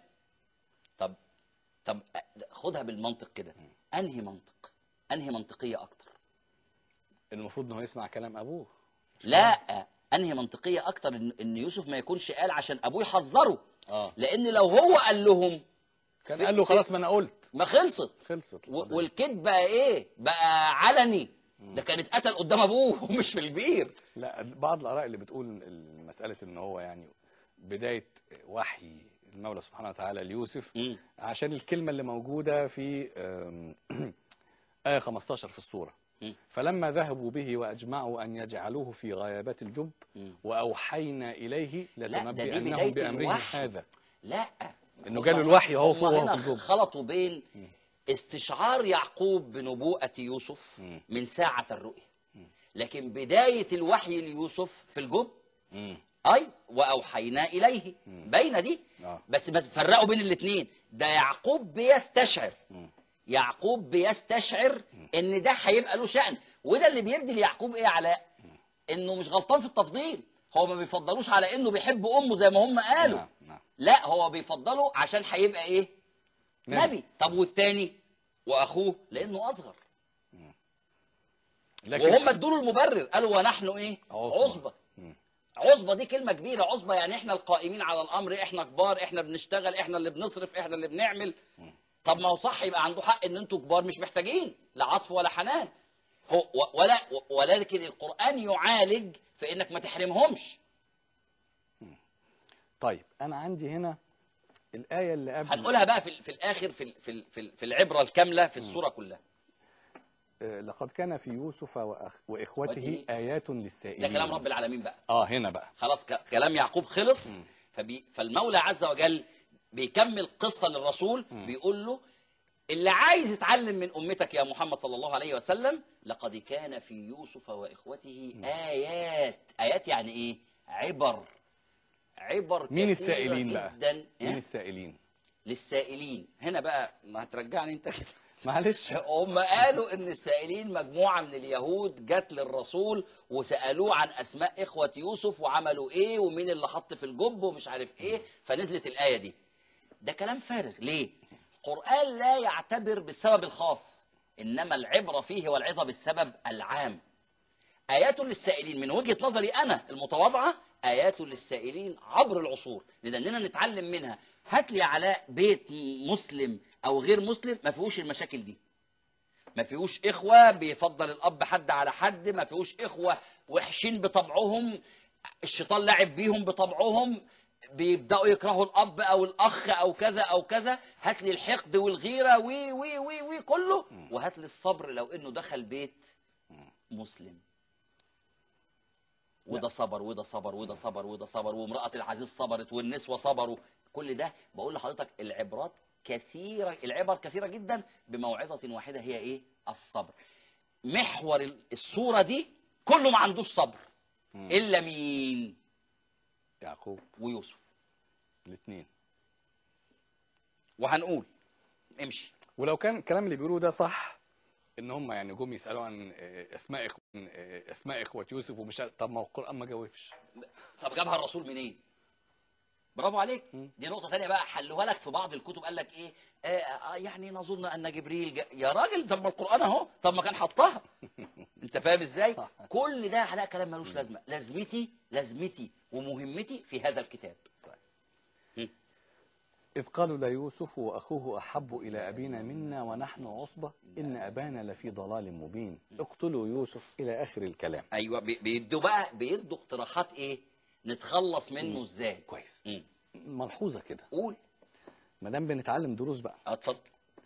Speaker 2: طب خدها بالمنطق كده. انهي منطقيه اكتر؟
Speaker 1: المفروض ان هو يسمع كلام ابوه.
Speaker 2: لا، انهي منطقيه اكتر ان يوسف ما يكونش قال عشان ابوه يحذره. لان لو هو قال لهم
Speaker 1: كان قال له خلاص ما انا قلت،
Speaker 2: ما خلصت. والكذب بقى ايه؟ بقى علني. ده كان اتقتل قدام ابوه مش في البير.
Speaker 1: لا، بعض الاراء اللي بتقول مساله ان هو يعني بدايه وحي المولى سبحانه وتعالى ليوسف عشان الكلمه اللي موجوده في آية 15 في السورة. فلما ذهبوا به وأجمعوا أن يجعلوه في غيابات الجب وأوحينا إليه لتنبئنهم بأمرهم هذا.
Speaker 2: لا،
Speaker 1: إنه جاله الوحي وهو في الجب.
Speaker 2: خلطوا بين استشعار يعقوب بنبوءة يوسف من ساعة الرؤية، لكن بداية الوحي ليوسف في الجب. وأوحينا إليه بين دي. بس فرقوا بين الاثنين. ده يعقوب بيستشعر ان ده هيبقى له شأن، وده اللي بيدي ليعقوب ايه علاء؟ انه مش غلطان في التفضيل. هو ما بيفضلوش على انه بيحب امه زي ما هم قالوا. لا، هو بيفضله عشان هيبقى ايه؟ نبي. طب والتاني واخوه لانه اصغر. وهم ادوا له المبرر، قالوا ونحن ايه؟ عصبة. عصبة دي كلمة كبيرة. عصبة يعني احنا القائمين على الامر، احنا كبار، احنا بنشتغل، احنا اللي بنصرف، احنا اللي بنعمل. طب ما هو صح، يبقى عنده حق ان انتوا كبار مش محتاجين لا عطف ولا حنان. ولكن القرآن يعالج في انك ما تحرمهمش.
Speaker 1: طيب انا عندي هنا الآية اللي قبل
Speaker 2: هنقولها بقى في الاخر في العبرة الكاملة في السورة كلها.
Speaker 1: لقد كان في يوسف واخوته آيات للسائلين.
Speaker 2: ده كلام رب العالمين بقى.
Speaker 1: هنا بقى
Speaker 2: خلاص كلام يعقوب خلص. فالمولى عز وجل بيكمل قصة للرسول. بيقول له اللي عايز يتعلم من أمتك يا محمد صلى الله عليه وسلم، لقد كان في يوسف وإخوته آيات يعني إيه؟ عبر
Speaker 1: مين السائلين بقى؟ مين
Speaker 2: السائلين؟ للسائلين. هنا بقى ما هترجعني انت كده
Speaker 1: معلش.
Speaker 2: هم قالوا ان السائلين مجموعة من اليهود جت للرسول وسألوه عن اسماء اخوة يوسف وعملوا ايه ومين اللي حط في الجب ومش عارف ايه، فنزلت الآية دي. ده كلام فارغ. ليه؟ القرآن لا يعتبر بالسبب الخاص. إنما العبرة فيه والعظة بالسبب العام. آيات للسائلين من وجهة نظري أنا المتواضعة، آيات للسائلين عبر العصور لأننا نتعلم منها. هات لي علاء بيت مسلم أو غير مسلم ما فيهوش المشاكل دي، ما فيهوش إخوة بيفضل الأب حد على حد، ما فيهوش إخوة وحشين بطبعهم، الشيطان لعب بيهم بطبعهم، بيبدأوا يكرهوا الأب أو الأخ أو كذا أو كذا. هات لي الحقد والغيرة وي وي وي وي كله، وهات لي الصبر لو إنه دخل بيت مسلم وده صبر وده صبر وده صبر وده صبر، وامرأة العزيز صبرت والنسوة صبروا. كل ده بقول لحضرتك العبر كثيرة جدا بموعظة واحدة، هي ايه؟ الصبر. محور السورة دي كله ما عندوش صبر إلا مين؟
Speaker 1: يعقوب
Speaker 2: ويوسف
Speaker 1: الاثنين.
Speaker 2: وهنقول امشي.
Speaker 1: ولو كان الكلام اللي بيقولوه ده صح، ان هم يعني جم يسالوا عن اسماء اخوه يوسف ومش طب ما هو القران ما جاوبش.
Speaker 2: طب جابها الرسول منين؟ برافو عليك. دي نقطة تانية بقى حلوها لك في بعض الكتب، قال لك ايه؟ يعني نظن ان جبريل يا راجل طب ما القرآن اهو، طب ما كان حطها. انت فاهم ازاي؟ كل ده على كلام ملوش لازمة. لازمتي ومهمتي في هذا الكتاب.
Speaker 1: إذ قالوا ليوسف وأخوه أحب إلى أبينا منا ونحن عصبة إن أبانا لفي ضلال مبين اقتلوا يوسف إلى آخر الكلام.
Speaker 2: أيوة بيدوا اقتراحات إيه نتخلص منه إزاي.
Speaker 1: كويس. ملحوظة كده،
Speaker 2: قول.
Speaker 1: ما دام بنتعلم دروس بقى.
Speaker 2: اتفضل.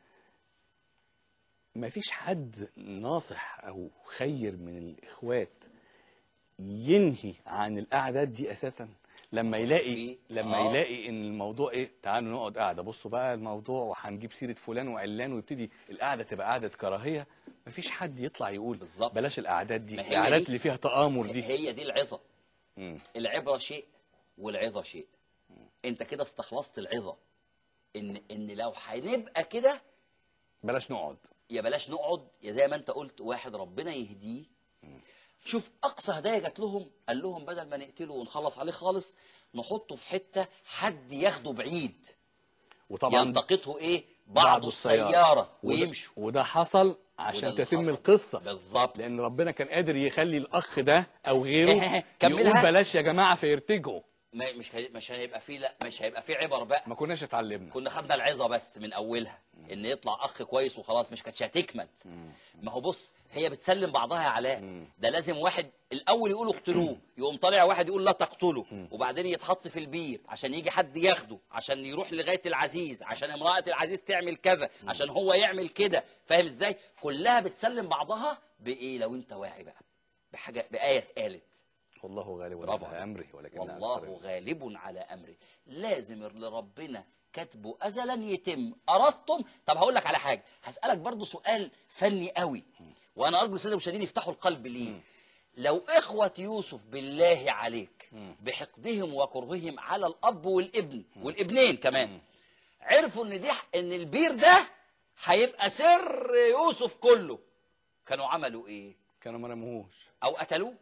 Speaker 1: ما فيش حد ناصح أو خير من الإخوات ينهي عن القعدات دي أساسا لما يلاقي ان الموضوع ايه، تعالوا نقعد قاعده، بصوا بقى الموضوع وهنجيب سيره فلان وعلان ويبتدي القعده تبقى قعده كراهيه. مفيش حد يطلع يقول بالظبط بلاش القعدات دي، القعدات اللي فيها تآمر دي.
Speaker 2: هي دي العظه. العبره شيء والعظه شيء. انت كده استخلصت العظه ان لو هنبقى كده
Speaker 1: بلاش نقعد،
Speaker 2: بلاش نقعد، يا زي ما انت قلت واحد ربنا يهديه. شوف اقصى هدايا جات لهم، قال لهم بدل ما نقتله ونخلص عليه خالص نحطه في حته حد ياخده بعيد، وطبعا ينتقطه ايه بعض السياره ويمشوا.
Speaker 1: وده حصل عشان تتم القصه
Speaker 2: بالظبط،
Speaker 1: لان ربنا كان قادر يخلي الاخ ده او غيره يقول بلاش يا جماعه فيرتجعوا.
Speaker 2: مش هيبقى فيه، لا مش هيبقى فيه عبر بقى،
Speaker 1: ما كناش اتعلمنا،
Speaker 2: كنا خدنا العظه بس من اولها ان يطلع اخ كويس وخلاص، مش كانتش هتكمل. ما هو بص هي بتسلم بعضها يا علاء. ده لازم واحد الاول يقول اقتلوه، يقوم طالع واحد يقول لا تقتله، وبعدين يتحط في البير عشان يجي حد ياخده، عشان يروح لغايه العزيز، عشان امراه العزيز تعمل كذا، عشان هو يعمل كده. فاهم ازاي؟ كلها بتسلم بعضها بايه لو انت واعي بقى بحاجه بايه اتقالت.
Speaker 1: والله غالب على امره ولكن
Speaker 2: والله غالب على امره. لازم اللي ربنا كاتبه ازلا يتم. اردتم. طب هقول لك على حاجه، هسالك برضو سؤال فني قوي، وانا ارجو الساده المشاهدين يفتحوا القلب ليه. لو اخوه يوسف بالله عليك بحقدهم وكرههم على الاب والابن والابنين كمان عرفوا ان البير ده هيبقى سر يوسف كله، كانوا عملوا ايه؟
Speaker 1: كانوا ما رموهوش
Speaker 2: او قتلوه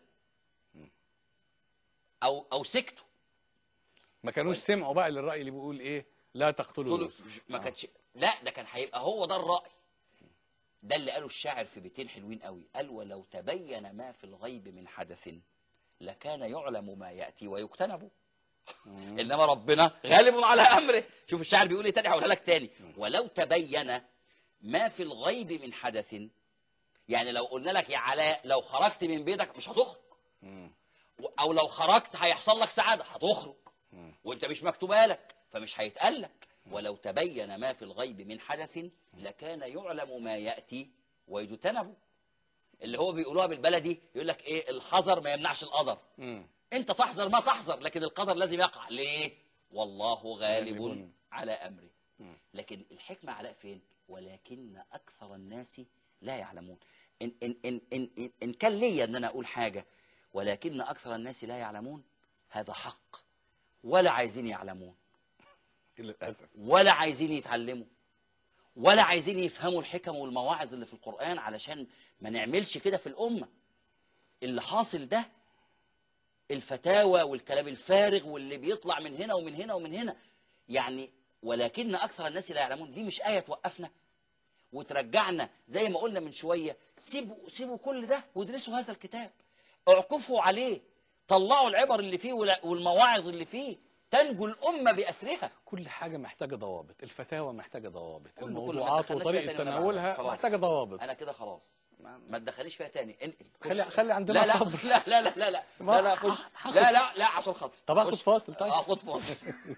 Speaker 2: او سكتوا.
Speaker 1: ما كانوش سمعوا بقى للرأي اللي بيقول ايه لا تقتلوا يوسف.
Speaker 2: ما كانتش، لا ده كان هيبقى هو ده الرأي. ده اللي قاله الشاعر في بيتين حلوين قوي، قال ولو تبين ما في الغيب من حدث لكان يعلم ما يأتي ويجتنب. انما ربنا غالب على امره. شوف الشاعر بيقول ايه تاني، هقولها لك تاني. ولو تبين ما في الغيب من حدث، يعني لو قلنا لك يا علاء لو خرجت من بيتك مش هتخرج، او لو خرجت هيحصل لك سعاده هتخرج، وانت مش مكتوبه لك فمش هيتقال لك. ولو تبين ما في الغيب من حدث لكان يعلم ما ياتي ويجتنب. اللي هو بيقولوها بالبلدي، يقول لك ايه الحذر ما يمنعش القدر. انت تحذر ما تحذر لكن القدر لازم يقع. ليه؟ والله غالب على امره. لكن الحكمه علاء فين؟ ولكن اكثر الناس لا يعلمون. ان كان ليا ان انا اقول حاجه ولكن اكثر الناس لا يعلمون، هذا حق، ولا عايزين يعلمون
Speaker 1: للاسف،
Speaker 2: ولا عايزين يتعلموا، ولا عايزين يفهموا الحكم والمواعظ اللي في القرآن، علشان ما نعملش كده في الأمة. اللي حاصل ده الفتاوى والكلام الفارغ واللي بيطلع من هنا ومن هنا ومن هنا. يعني ولكن أكثر الناس لا يعلمون دي مش آية توقفنا، وترجعنا زي ما قلنا من شويه. سيبوا كل ده وادرسوا هذا الكتاب، اعكفوا عليه، طلعوا العبر اللي فيه والمواعظ اللي فيه، تنجو الامه باسرها.
Speaker 1: كل حاجه محتاجه ضوابط، الفتاوى محتاجه ضوابط،
Speaker 2: كله
Speaker 1: الموضوعات
Speaker 2: ما
Speaker 1: وطريقه
Speaker 2: تدخلناش فيها تاني
Speaker 1: تناولها محتاجه ضوابط.
Speaker 2: انا كده خلاص، ما تدخليش فيها تاني، انقل.
Speaker 1: خلي عندنا
Speaker 2: لا لا
Speaker 1: صبر.
Speaker 2: لا لا لا لا لا لا خش. لا لا لا عشان خاطري.
Speaker 1: طب اخد
Speaker 2: خش.
Speaker 1: فاصل. طيب
Speaker 2: اخد فاصل.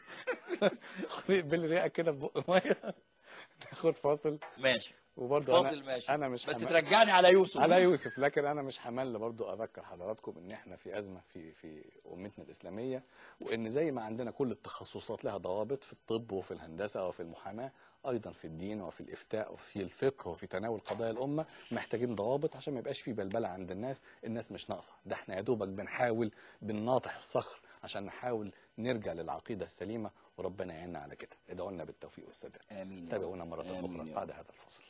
Speaker 1: قبل ريقك كده ببق ميه. ناخد فاصل.
Speaker 2: ماشي.
Speaker 1: وبرضه
Speaker 2: فاصل ماشي.
Speaker 1: انا مش
Speaker 2: بس
Speaker 1: حمل...
Speaker 2: ترجعني على يوسف.
Speaker 1: على يوسف، لكن انا مش حمل برضه اذكر حضراتكم ان احنا في ازمه في امتنا الاسلاميه، وان زي ما عندنا كل التخصصات لها ضوابط في الطب وفي الهندسه وفي المحاماه، ايضا في الدين وفي الافتاء وفي الفقه وفي تناول قضايا الامه محتاجين ضوابط عشان ما يبقاش في بلبله عند الناس مش ناقصه. ده احنا يا دوبك بنحاول بنناطح الصخر عشان نحاول نرجع للعقيده السليمه، وربنا يعيننا على كده. ادعوا لنا بالتوفيق والسداد.
Speaker 2: امين.
Speaker 1: تابعونا مره اخرى بعد هذا الفصل.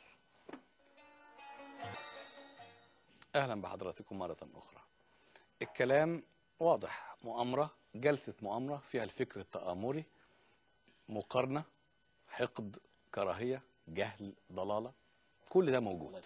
Speaker 1: اهلا بحضراتكم مره اخرى. الكلام واضح، مؤامره، جلسه مؤامره فيها الفكر التآمري، مقارنه، حقد، كراهيه، جهل، ضلاله، كل ده موجود.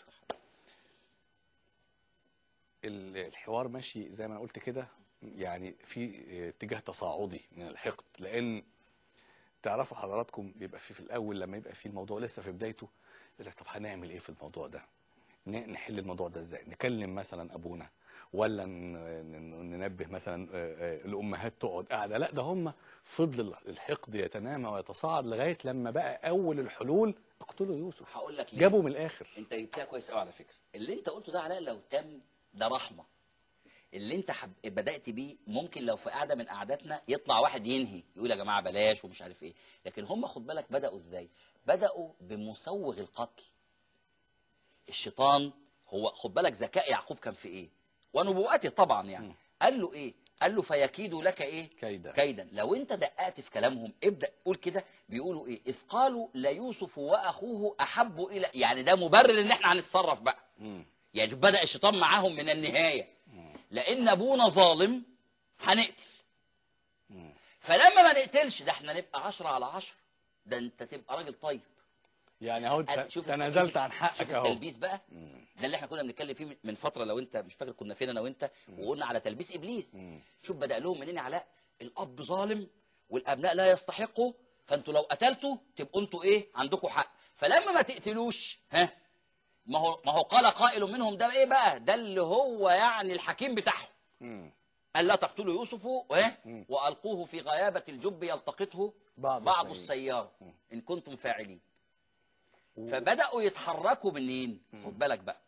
Speaker 1: الحوار ماشي زي ما انا قلت كده، يعني في اتجاه تصاعدي من الحقد، لان تعرفوا حضراتكم بيبقى في الاول لما يبقى في الموضوع لسه في بدايته يقول لك طب هنعمل ايه في الموضوع ده؟ نحل الموضوع ده ازاي؟ نكلم مثلا ابونا، ولا ننبه مثلا الامهات تقعد قاعده؟ لا، ده هم فضل الحقد يتنامى ويتصاعد لغايه لما بقى اول الحلول اقتلوا يوسف.
Speaker 2: هقول لك ليه.
Speaker 1: جابوا من الاخر.
Speaker 2: انت جبتها كويس قوي على فكره. اللي انت قلته ده علاء لو تم ده رحمه. اللي انت بدات بيه ممكن لو في قعده من قعداتنا يطلع واحد ينهي يقول يا جماعه بلاش ومش عارف ايه، لكن هم خد بالك بداوا ازاي؟ بداوا بمسوغ القتل. الشيطان هو خد بالك ذكاء يعقوب كان في ايه؟ ونبوءته طبعا يعني. قال له ايه؟ قال له فيكيد لك ايه؟ كيدا. لو انت دققت في كلامهم ابدا قول كده، بيقولوا ايه؟ اذ قالوا ليوسف واخوه احب الى، يعني ده مبرر ان احنا هنتصرف بقى. يعني بدا الشيطان معاهم من النهايه. لان ابونا ظالم هنقتل. فلما ما نقتلش ده احنا نبقى 10 على 10، ده انت تبقى راجل طيب.
Speaker 1: يعني اهو تنازلت عن حقك اهو.
Speaker 2: التلبيس بقى ده اللي احنا كنا بنتكلم فيه من فتره، لو انت مش فاكر كنا فين انا وانت وقلنا على تلبيس ابليس. شوف بدا لهم منين علاء؟ الاب ظالم والابناء لا يستحقوا، فانتوا لو قتلتوا تبقوا انتوا ايه؟ عندكم حق. فلما ما تقتلوش ها، ما هو قال قائل منهم، ده ايه بقى؟ ده اللي هو يعني الحكيم بتاعهم. قال لا تقتلوا يوسف والقوه في غيابه الجب يلتقطه بعض السياره ان كنتم فاعلين. فبداوا يتحركوا منين؟ خد بالك بقى.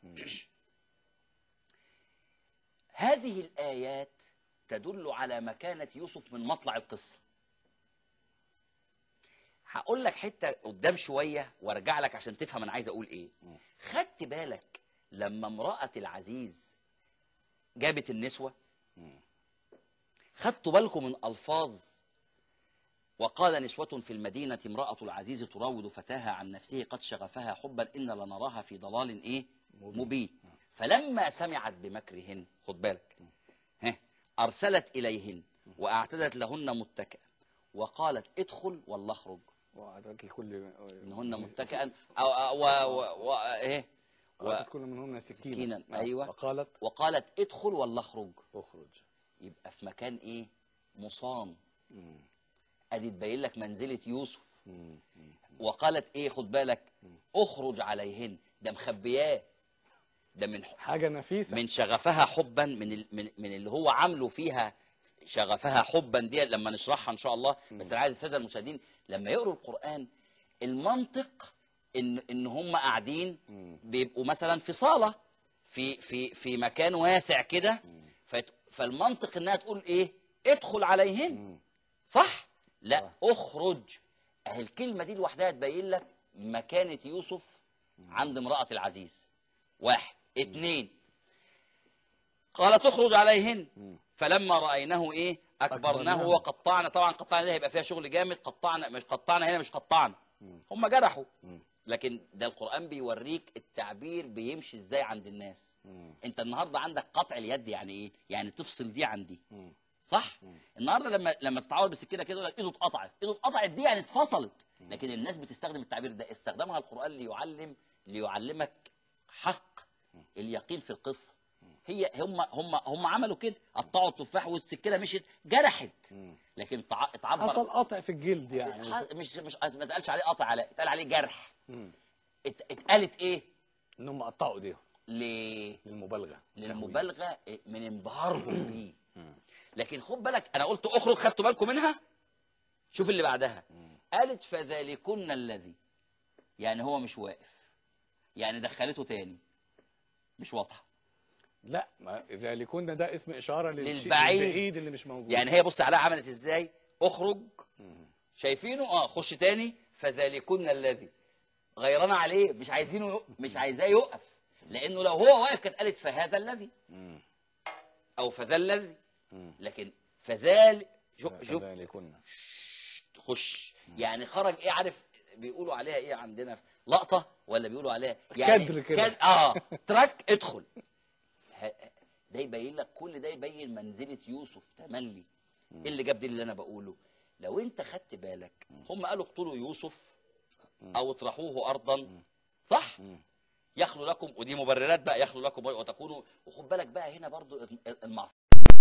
Speaker 2: هذه الايات تدل على مكانه يوسف من مطلع القصه. هقول لك حته قدام شويه وارجع لك عشان تفهم انا عايز اقول ايه. خدت بالك لما امراه العزيز جابت النسوه؟ خدتوا بالكم من الفاظ؟ وقال نسوة في المدينة امرأة العزيز تراود فتاها عن نفسه قد شغفها حبا إن لنراها في ضلال إيه؟ مبين. فلما سمعت بمكرهن، خد بالك، أرسلت إليهن وأعتدت لهن متكئا وقالت ادخل والله اخرج.
Speaker 1: وأعتدت لكل
Speaker 2: منهن متكئا
Speaker 1: وأعتدت كل منهن سكينا.
Speaker 2: أيوة. وقالت ادخل والله اخرج. يبقى في مكان إيه؟ مصان. ادي تبين لك منزله يوسف. وقالت ايه؟ خد بالك، اخرج عليهن. ده مخبياه، ده من
Speaker 1: حاجه نفيسه،
Speaker 2: من شغفها حبا، من اللي هو عامله فيها شغفها حبا دي لما نشرحها ان شاء الله. بس انا عايز الساده المشاهدين لما يقروا القران المنطق ان هم قاعدين بيبقوا مثلا في صاله في مكان واسع كده، فالمنطق انها تقول ايه؟ ادخل عليهن، صح؟ لا اخرج. اهي الكلمه دي لوحدها تبين لك مكانه يوسف عند امراه العزيز. واحد. اتنين، قال تخرج عليهن فلما رايناه ايه؟ اكبرناه وقطعنا. طبعا قطعنا دي هيبقى فيها شغل جامد. قطعنا مش قطعنا هنا، مش قطعنا، هم جرحوا. لكن ده القران بيوريك التعبير بيمشي ازاي عند الناس. انت النهارده عندك قطع اليد يعني ايه؟ يعني تفصل دي عن دي، صح؟ النهارده لما تتعور بسكينه كده يقول لك ايده اتقطعت. ايده اتقطعت دي يعني اتفصلت. لكن الناس بتستخدم التعبير ده، استخدمها القرآن ليعلم ليعلمك حق اليقين في القصه. هي هم عملوا كده، قطعوا التفاح والسكينه مشيت جرحت، لكن اتعبر
Speaker 1: حصل قطع في الجلد يعني.
Speaker 2: مش ما اتقالش عليه قطع، اتقال عليه جرح. اتقالت ايه؟
Speaker 1: انهم قطعوا ايديهم
Speaker 2: ليه؟
Speaker 1: للمبالغه
Speaker 2: من انبهارهم بيه. لكن خد بالك، انا قلت اخرج، خدتوا بالكم منها؟ شوف اللي بعدها، قالت فذلكن الذي، يعني هو مش واقف، يعني دخلته تاني مش واضحه.
Speaker 1: لا، ما ذلكن ده اسم اشاره
Speaker 2: للبعيد
Speaker 1: اللي مش موجود.
Speaker 2: يعني هي بص عليها عملت ازاي، اخرج شايفينه، خش تاني، فذلكن الذي، غيران عليه، مش عايزينه، مش عايزاه يقف، لانه لو هو واقف كانت قالت فهذا الذي او فذا الذي، لكن شوف خش، يعني خرج ايه، عارف بيقولوا عليها ايه عندنا لقطه، ولا بيقولوا عليها يعني
Speaker 1: كدر كده،
Speaker 2: تراك ادخل. ده يبين لك، كل ده يبين منزله يوسف تملي. ايه اللي جاب دي اللي انا بقوله؟ لو انت خدت بالك، هم قالوا اقتلوا يوسف او اطرحوه ارضا، صح؟ يخلو لكم، ودي مبررات بقى، يخلو لكم وتكونوا، وخد بالك بقى هنا برضو المعصيه،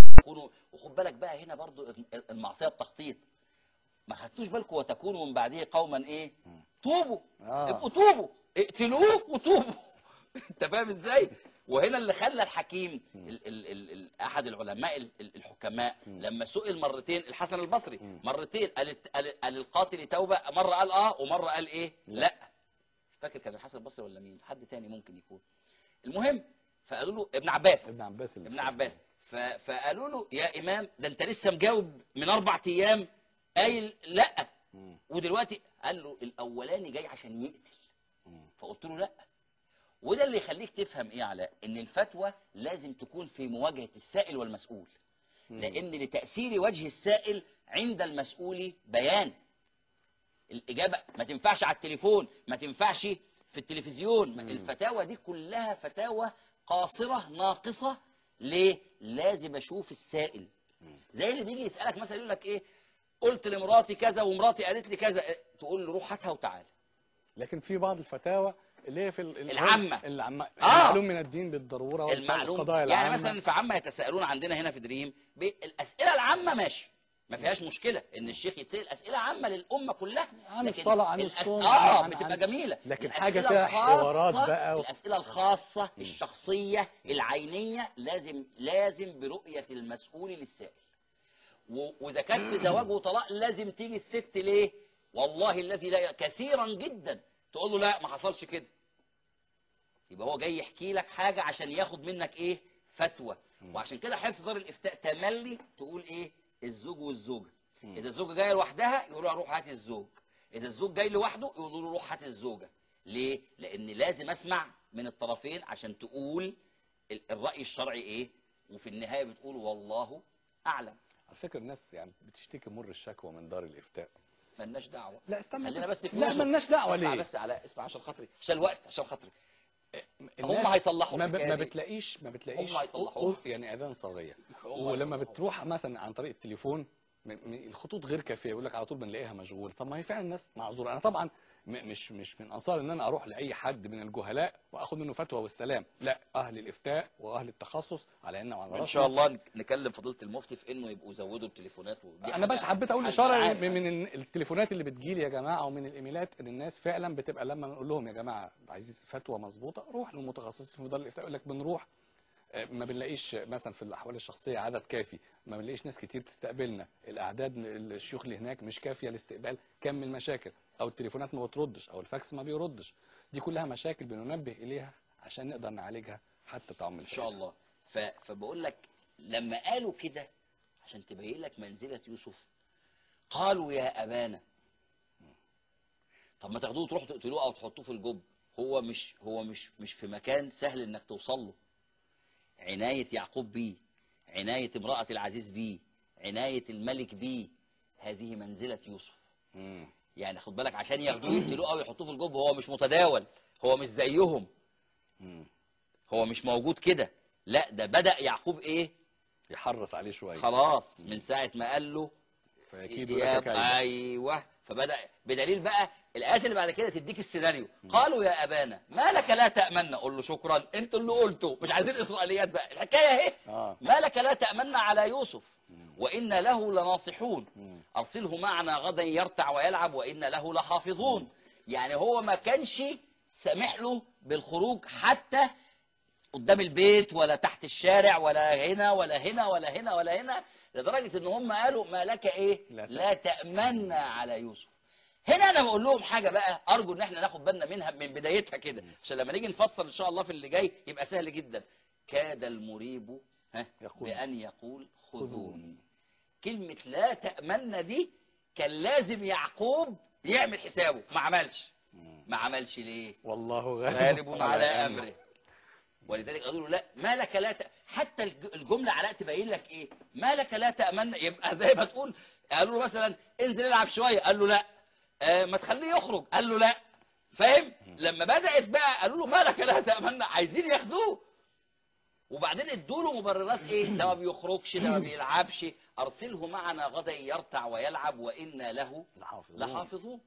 Speaker 2: وخد بالك بقى هنا برضو المعصيه بتخطيط. ما خدتوش بالكم وتكونوا من بعده قوما ايه؟ توبوا، ابقوا توبوا، اقتلوه وتوبوا. انت فاهم ازاي؟ وهنا اللي خلى الحكيم احد العلماء الحكماء لما سئل مرتين، الحسن البصري مرتين قال القاتل توبه، مره قال ومره قال ايه؟ لا. مش فاكر كان الحسن البصري ولا مين، حد تاني ممكن يكون. المهم فقالوا له ابن عباس فقالوا له يا امام، ده انت لسه مجاوب من 4 ايام قايل لا، ودلوقتي قال له الاولاني جاي عشان يقتل، فقلت له لا. وده اللي يخليك تفهم ايه علاء، ان الفتوى لازم تكون في مواجهه السائل والمسؤول، لان لتاثير وجه السائل عند المسؤول بيان. الاجابه ما تنفعش على التليفون، ما تنفعش في التلفزيون. الفتاوى دي كلها فتاوى قاصره ناقصه. ليه؟ لازم اشوف السائل. زي اللي بيجي يسالك مثلا، يقول لك ايه، قلت لمراتي كذا ومراتي قالت لي كذا، تقول له روح هاتها وتعالى.
Speaker 1: لكن في بعض الفتاوى اللي هي في
Speaker 2: العامه،
Speaker 1: المعلوم من الدين بالضروره،
Speaker 2: القضايا العامه. يعني مثلا في عامه يتساءلون عندنا هنا في دريم، الاسئله العامه ماشي، ما فيهاش مشكله ان الشيخ يتسال اسئله عامه للامه كلها،
Speaker 1: عن الصلاه، عن الصوم،
Speaker 2: بتبقى جميله.
Speaker 1: لكن حاجه فيها حوارات بقى
Speaker 2: الاسئله الخاصه الشخصيه العينيه لازم برؤيه المسؤول للسائل. واذا كانت في زواج وطلاق لازم تيجي الست. ليه؟ والله الذي لا كثيرا جدا تقول له لا ما حصلش كده، يبقى هو جاي يحكي لك حاجه عشان ياخد منك ايه؟ فتوى. وعشان كده حرص دار الافتاء تملي تقول ايه؟ الزوج والزوجه. اذا الزوجه جايه لوحدها يقولوا لها روح هاتي الزوج، اذا الزوج جاي لوحده يقولوا له روح هات الزوجه. ليه؟ لان لازم اسمع من الطرفين عشان تقول الراي الشرعي ايه، وفي النهايه بتقول والله اعلم.
Speaker 1: على فكره الناس يعني بتشتكي مر الشكوى من دار الافتاء.
Speaker 2: مالناش دعوه.
Speaker 1: لا استنى
Speaker 2: خلينا بس في
Speaker 1: لا مالناش دعوه.
Speaker 2: اسمع
Speaker 1: ليه؟
Speaker 2: بس على اسمع عشان خاطري، عشان الوقت، عشان خاطري. هم هيصلحوا
Speaker 1: ما بتلاقيش
Speaker 2: هم هيصلحوا
Speaker 1: يعني اذان صاغيه. ولما بتروح مثلا عن طريق التليفون الخطوط غير كافيه، يقول لك على طول بنلاقيها مشغول. طب ما هي فعلا الناس معذوره. انا طبعا مش من انصار ان انا اروح لاي حد من الجهلاء واخد منه فتوى والسلام. لا، اهل الافتاء واهل التخصص على عيننا وعلى راسنا.
Speaker 2: ان شاء الله نكلم فضيله المفتي في انه يبقوا يزودوا التليفونات.
Speaker 1: انا بس حبيت اقول اشاره من التليفونات اللي بتجيلي يا جماعه ومن الايميلات، ان الناس فعلا بتبقى لما نقول لهم يا جماعه عايزين فتوى مظبوطه روح للمتخصصين في دار الافتاء، يقول لك بنروح ما بنلاقيش مثلا في الاحوال الشخصيه عدد كافي، ما بنلاقيش ناس كتير تستقبلنا، الاعداد الشيوخ اللي هناك مش كافيه لاستقبال كم من المشاكل، او التليفونات ما بتردش او الفاكس ما بيردش. دي كلها مشاكل بننبه اليها عشان نقدر نعالجها حتى تعمل
Speaker 2: ان شاء الله. فبقول لك لما قالوا كده عشان تبين لك منزله يوسف، قالوا يا ابانا. طب ما تاخدوه تروحوا تقتلوه او تحطوه في الجب، هو مش في مكان سهل انك توصل له. عناية يعقوب بيه، عناية امرأة العزيز بيه، عناية الملك بيه، هذه منزلة يوسف. يعني خد بالك عشان ياخدوه يقتلوه او يحطوه في الجب، هو مش متداول، هو مش زيهم، هو مش موجود كده. لا، ده بدأ يعقوب ايه؟
Speaker 1: يحرص عليه شويه.
Speaker 2: خلاص من ساعة ما قال له
Speaker 1: فاكيد لك كيدا.
Speaker 2: ايوه، فبدا بدليل بقى الايات اللي بعد كده تديك السيناريو. قالوا يا ابانا ما لك لا تامنا، قول له شكرا انتوا اللي قلتوا، مش عايزين اسرائيليات بقى، الحكايه اهي. ما لك لا تامنا على يوسف وإن له لناصحون أرسله معنا غدا يرتع ويلعب وإن له لحافظون. يعني هو ما كانش سامح له بالخروج حتى قدام البيت ولا تحت الشارع ولا هنا ولا هنا ولا هنا ولا هنا، لدرجة إن هم قالوا ما لك إيه؟ لا تأمنا على يوسف. هنا أنا بقول لهم حاجة بقى أرجو إن احنا ناخد بالنا منها من بدايتها كده، عشان لما نيجي نفسر إن شاء الله في اللي جاي يبقى سهل جدا. كاد المريب بأن يقول خذوني. كلمة لا تأمن دي كان لازم يعقوب يعمل حسابه، ما عملش. ما عملش ليه؟
Speaker 1: والله
Speaker 2: غالب على أمره. ولذلك قالوا له لا ما لك لا حتى الجملة علاء تبين لك إيه؟ ما لك لا تأمن، يبقى زي ما تقول قالوا له مثلا انزل العب شوية، قال له لا. ما تخليه يخرج، قال له لا. فاهم؟ لما بدأت بقى قالوا له ما لك لا تأمن، عايزين ياخدوه. وبعدين ادوا له مبررات ايه؟ ده ما بيخرجش، ده ما بيلعبش، ارسله معنا غدا يرتع ويلعب وإنا له لحافظون.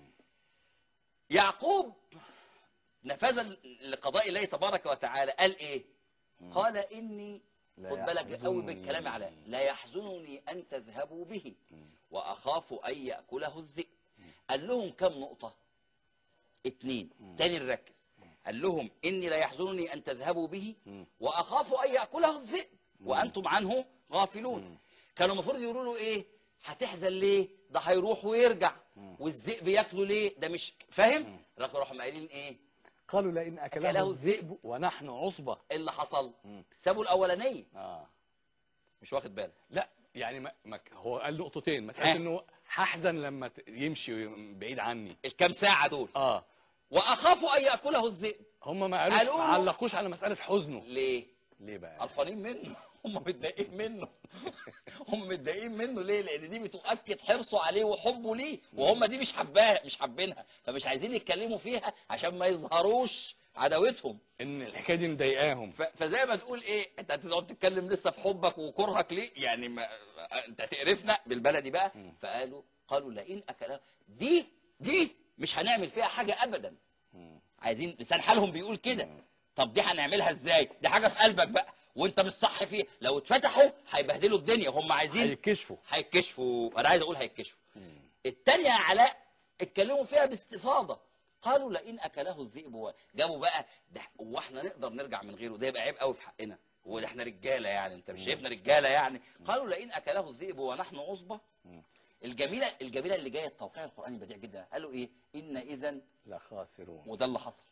Speaker 2: يعقوب نفذا لقضاء الله تبارك وتعالى قال ايه؟ قال اني، خد بالك قوي بالكلام على لا يحزنني ان تذهبوا به واخاف ان ياكله الذئب. قال لهم كم نقطه؟ 2. تاني نركز. قال لهم إني لا يحزنني أن تذهبوا به وأخاف أن يأكله الذئب وأنتم عنه غافلون. كانوا المفروض يقولوا له إيه؟ هتحزن ليه؟ ده هيروح ويرجع، والذئب ياكله ليه؟ ده مش فاهم؟ راحوا قايلين إيه؟
Speaker 1: قالوا لئن أكله الذئب ونحن عصبة.
Speaker 2: إيه اللي حصل؟ سابوا الأولانية. مش واخد بالك؟
Speaker 1: لا يعني هو قال نقطتين، مسألة إنه هحزن لما يمشي بعيد عني
Speaker 2: الكام ساعة دول. واخاف ان ياكله الذئب.
Speaker 1: هم ما قالوش، ما علقوش على مساله حزنه.
Speaker 2: ليه
Speaker 1: بقى؟
Speaker 2: قرفانين منه، هم متضايقين منه. هم متضايقين منه ليه؟ لان دي بتؤكد حرصه عليه وحبه ليه، وهم دي مش حابينها، فمش عايزين يتكلموا فيها عشان ما يظهروش عداوتهم،
Speaker 1: ان الحكايه دي مضايقاهم.
Speaker 2: فزي ما تقول ايه، انت هتقعد تتكلم لسه في حبك وكرهك ليه؟ يعني ما انت تقرفنا بالبلدي بقى. قالوا لئن اكله دي مش هنعمل فيها حاجه ابدا. عايزين لسان حالهم بيقول كده. طب دي هنعملها ازاي؟ دي حاجه في قلبك بقى وانت مش صح فيها، لو اتفتحوا هيبهدلوا الدنيا. هم عايزين هيتكشفوا. انا عايز اقول هيتكشفوا. الثانيه يا علاء اتكلموا فيها باستفاضه. قالوا لئن اكله الذئب. جابوا بقى ده، هو احنا نقدر نرجع من غيره؟ ده يبقى عيب قوي في حقنا، هو احنا رجاله يعني؟ انت مش شايفنا رجاله يعني؟ قالوا لئن اكله الذئب ونحن عصبه. الجميله اللي جايه التوقيع القراني بديع جدا. قالوا ايه؟ ان اذا
Speaker 1: لخاسرون.
Speaker 2: وده اللي حصل.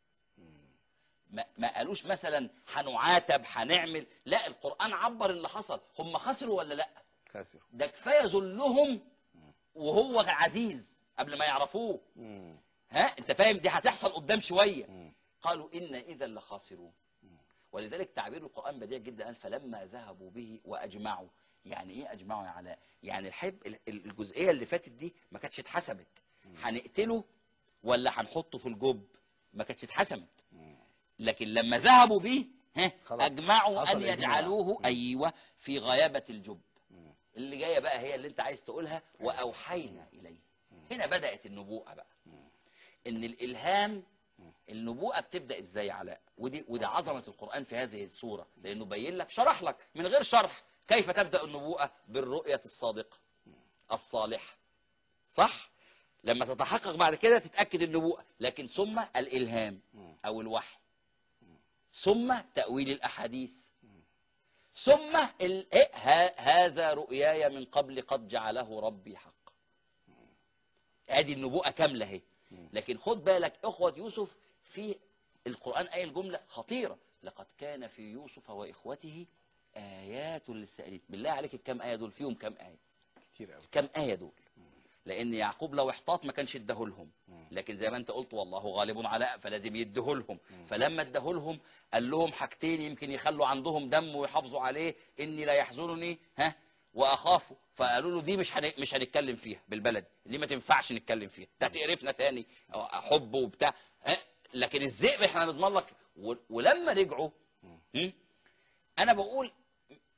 Speaker 2: ما قالوش مثلا هنعاتب هنعمل، لا، القران عبر اللي حصل. هم خسروا ولا لا؟
Speaker 1: خسروا.
Speaker 2: ده كفايه ذلهم وهو عزيز قبل ما يعرفوه. انت فاهم؟ دي هتحصل قدام شويه. قالوا ان اذا لخاسرون. ولذلك تعبير القران بديع جدا. قال فلما ذهبوا به واجمعوا. يعني ايه اجمعوا يا علاء؟ يعني الجزئيه اللي فاتت دي ما كانتش اتحسبت. هنقتله ولا هنحطه في الجب؟ ما كانتش اتحسمت. لكن لما ذهبوا به اجمعوا ان يجعلوه في غيابه الجب. اللي جايه بقى هي اللي انت عايز تقولها. واوحينا اليه. هنا بدات النبوءه بقى. ان الالهام، النبوءه بتبدا ازاي يا علاء؟ ودي عظمه القران في هذه السوره، لانه بين لك، شرح لك من غير شرح كيف تبدا النبوءه بالرؤيه الصادقه الصالحه. صح؟ لما تتحقق بعد كده تتاكد النبوءه، لكن ثم الالهام او الوحي، ثم تاويل الاحاديث، ثم هذا رؤياي من قبل قد جعله ربي حق. ادي النبوءه كامله اهي. لكن خد بالك اخوه يوسف في القران قايل جمله خطيره: لقد كان في يوسف واخوته ايات للسائلين. بالله عليك الكام ايه دول؟ فيهم كام ايه؟
Speaker 1: كتير قوي.
Speaker 2: كام ايه دول؟ لان يعقوب لو احتاط ما كانش اداهولهم، لكن زي ما انت قلت والله غالب على، فلازم يديهولهم. فلما اداهولهم قال لهم حاجتين يمكن يخلوا عندهم دم ويحافظوا عليه: اني لا يحزنني واخافه. فقالوا له دي مش هنتكلم فيها بالبلد، دي ما تنفعش نتكلم فيها، انت هتقرفنا تاني حب وبتاع. لكن الذئب احنا نضمن لك. ولما رجعوا انا بقول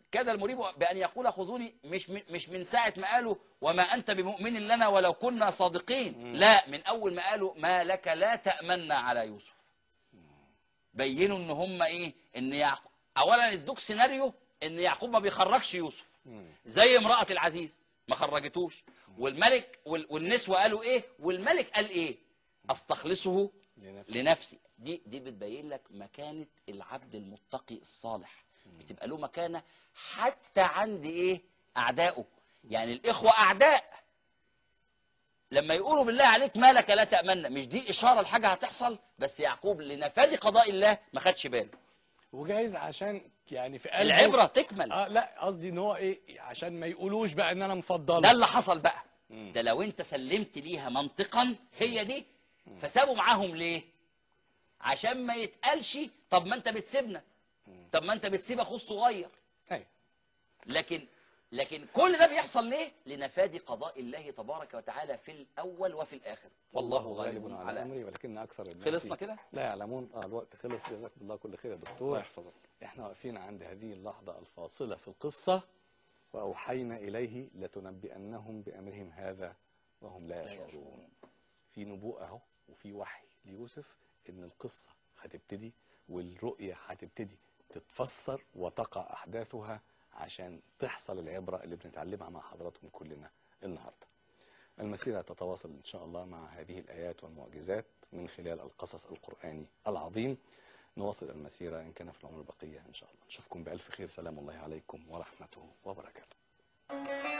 Speaker 2: كاد المريب بأن يقول خذوني، مش من ساعة ما قالوا وما أنت بمؤمن لنا ولو كنا صادقين، لا، من أول ما قالوا ما لك لا تأمنا على يوسف. بينوا ان هم ايه، ان يعقوب اولا ادوك سيناريو ان يعقوب ما بيخرجش يوسف زي امرأة العزيز ما خرجتوش، والملك والنسوة قالوا ايه، والملك قال ايه، استخلصه لنفسي. دي بتبين لك مكانة العبد المتقي الصالح، بتبقى له مكانة حتى عند ايه، اعدائه. يعني الاخوة اعداء لما يقولوا بالله عليك ما لك لا تأمنا، مش دي اشارة لحاجة هتحصل؟ بس يعقوب لنفاذ قضاء الله ما خدش باله،
Speaker 1: وجايز عشان يعني في قلبه
Speaker 2: العبرة تكمل.
Speaker 1: لا قصدي ان هو ايه، عشان ما يقولوش بقى ان انا مفضله.
Speaker 2: ده اللي حصل بقى. ده لو انت سلمت ليها منطقا هي دي، فسابوا معاهم ليه؟ عشان ما يتقالش طب ما انت بتسيبنا، طب ما انت بتسيب اخوه الصغير.
Speaker 1: ايوه.
Speaker 2: لكن كل ده بيحصل ليه؟ لنفاذ قضاء الله تبارك وتعالى في الاول وفي الاخر، والله غالب على
Speaker 1: امري ولكن اكثر الناس
Speaker 2: خلصنا كده؟
Speaker 1: لا يعلمون. الوقت خلص، جزاكم الله كل خير يا دكتور.
Speaker 2: الله يحفظك.
Speaker 1: احنا واقفين عند هذه اللحظة الفاصلة في القصة، وأوحينا إليه لتنبئنهم بأمرهم هذا وهم لا يشعرون. في نبوءة اهو وفي وحي ليوسف إن القصة هتبتدي والرؤية هتبتدي تتفسر وتقع أحداثها عشان تحصل العبرة اللي بنتعلمها مع حضراتكم كلنا النهاردة. المسيرة تتواصل إن شاء الله مع هذه الآيات والمعجزات من خلال القصص القرآني العظيم. نواصل المسيرة إن كان في العمر بقية إن شاء الله. نشوفكم بألف خير. سلام الله عليكم ورحمته وبركاته.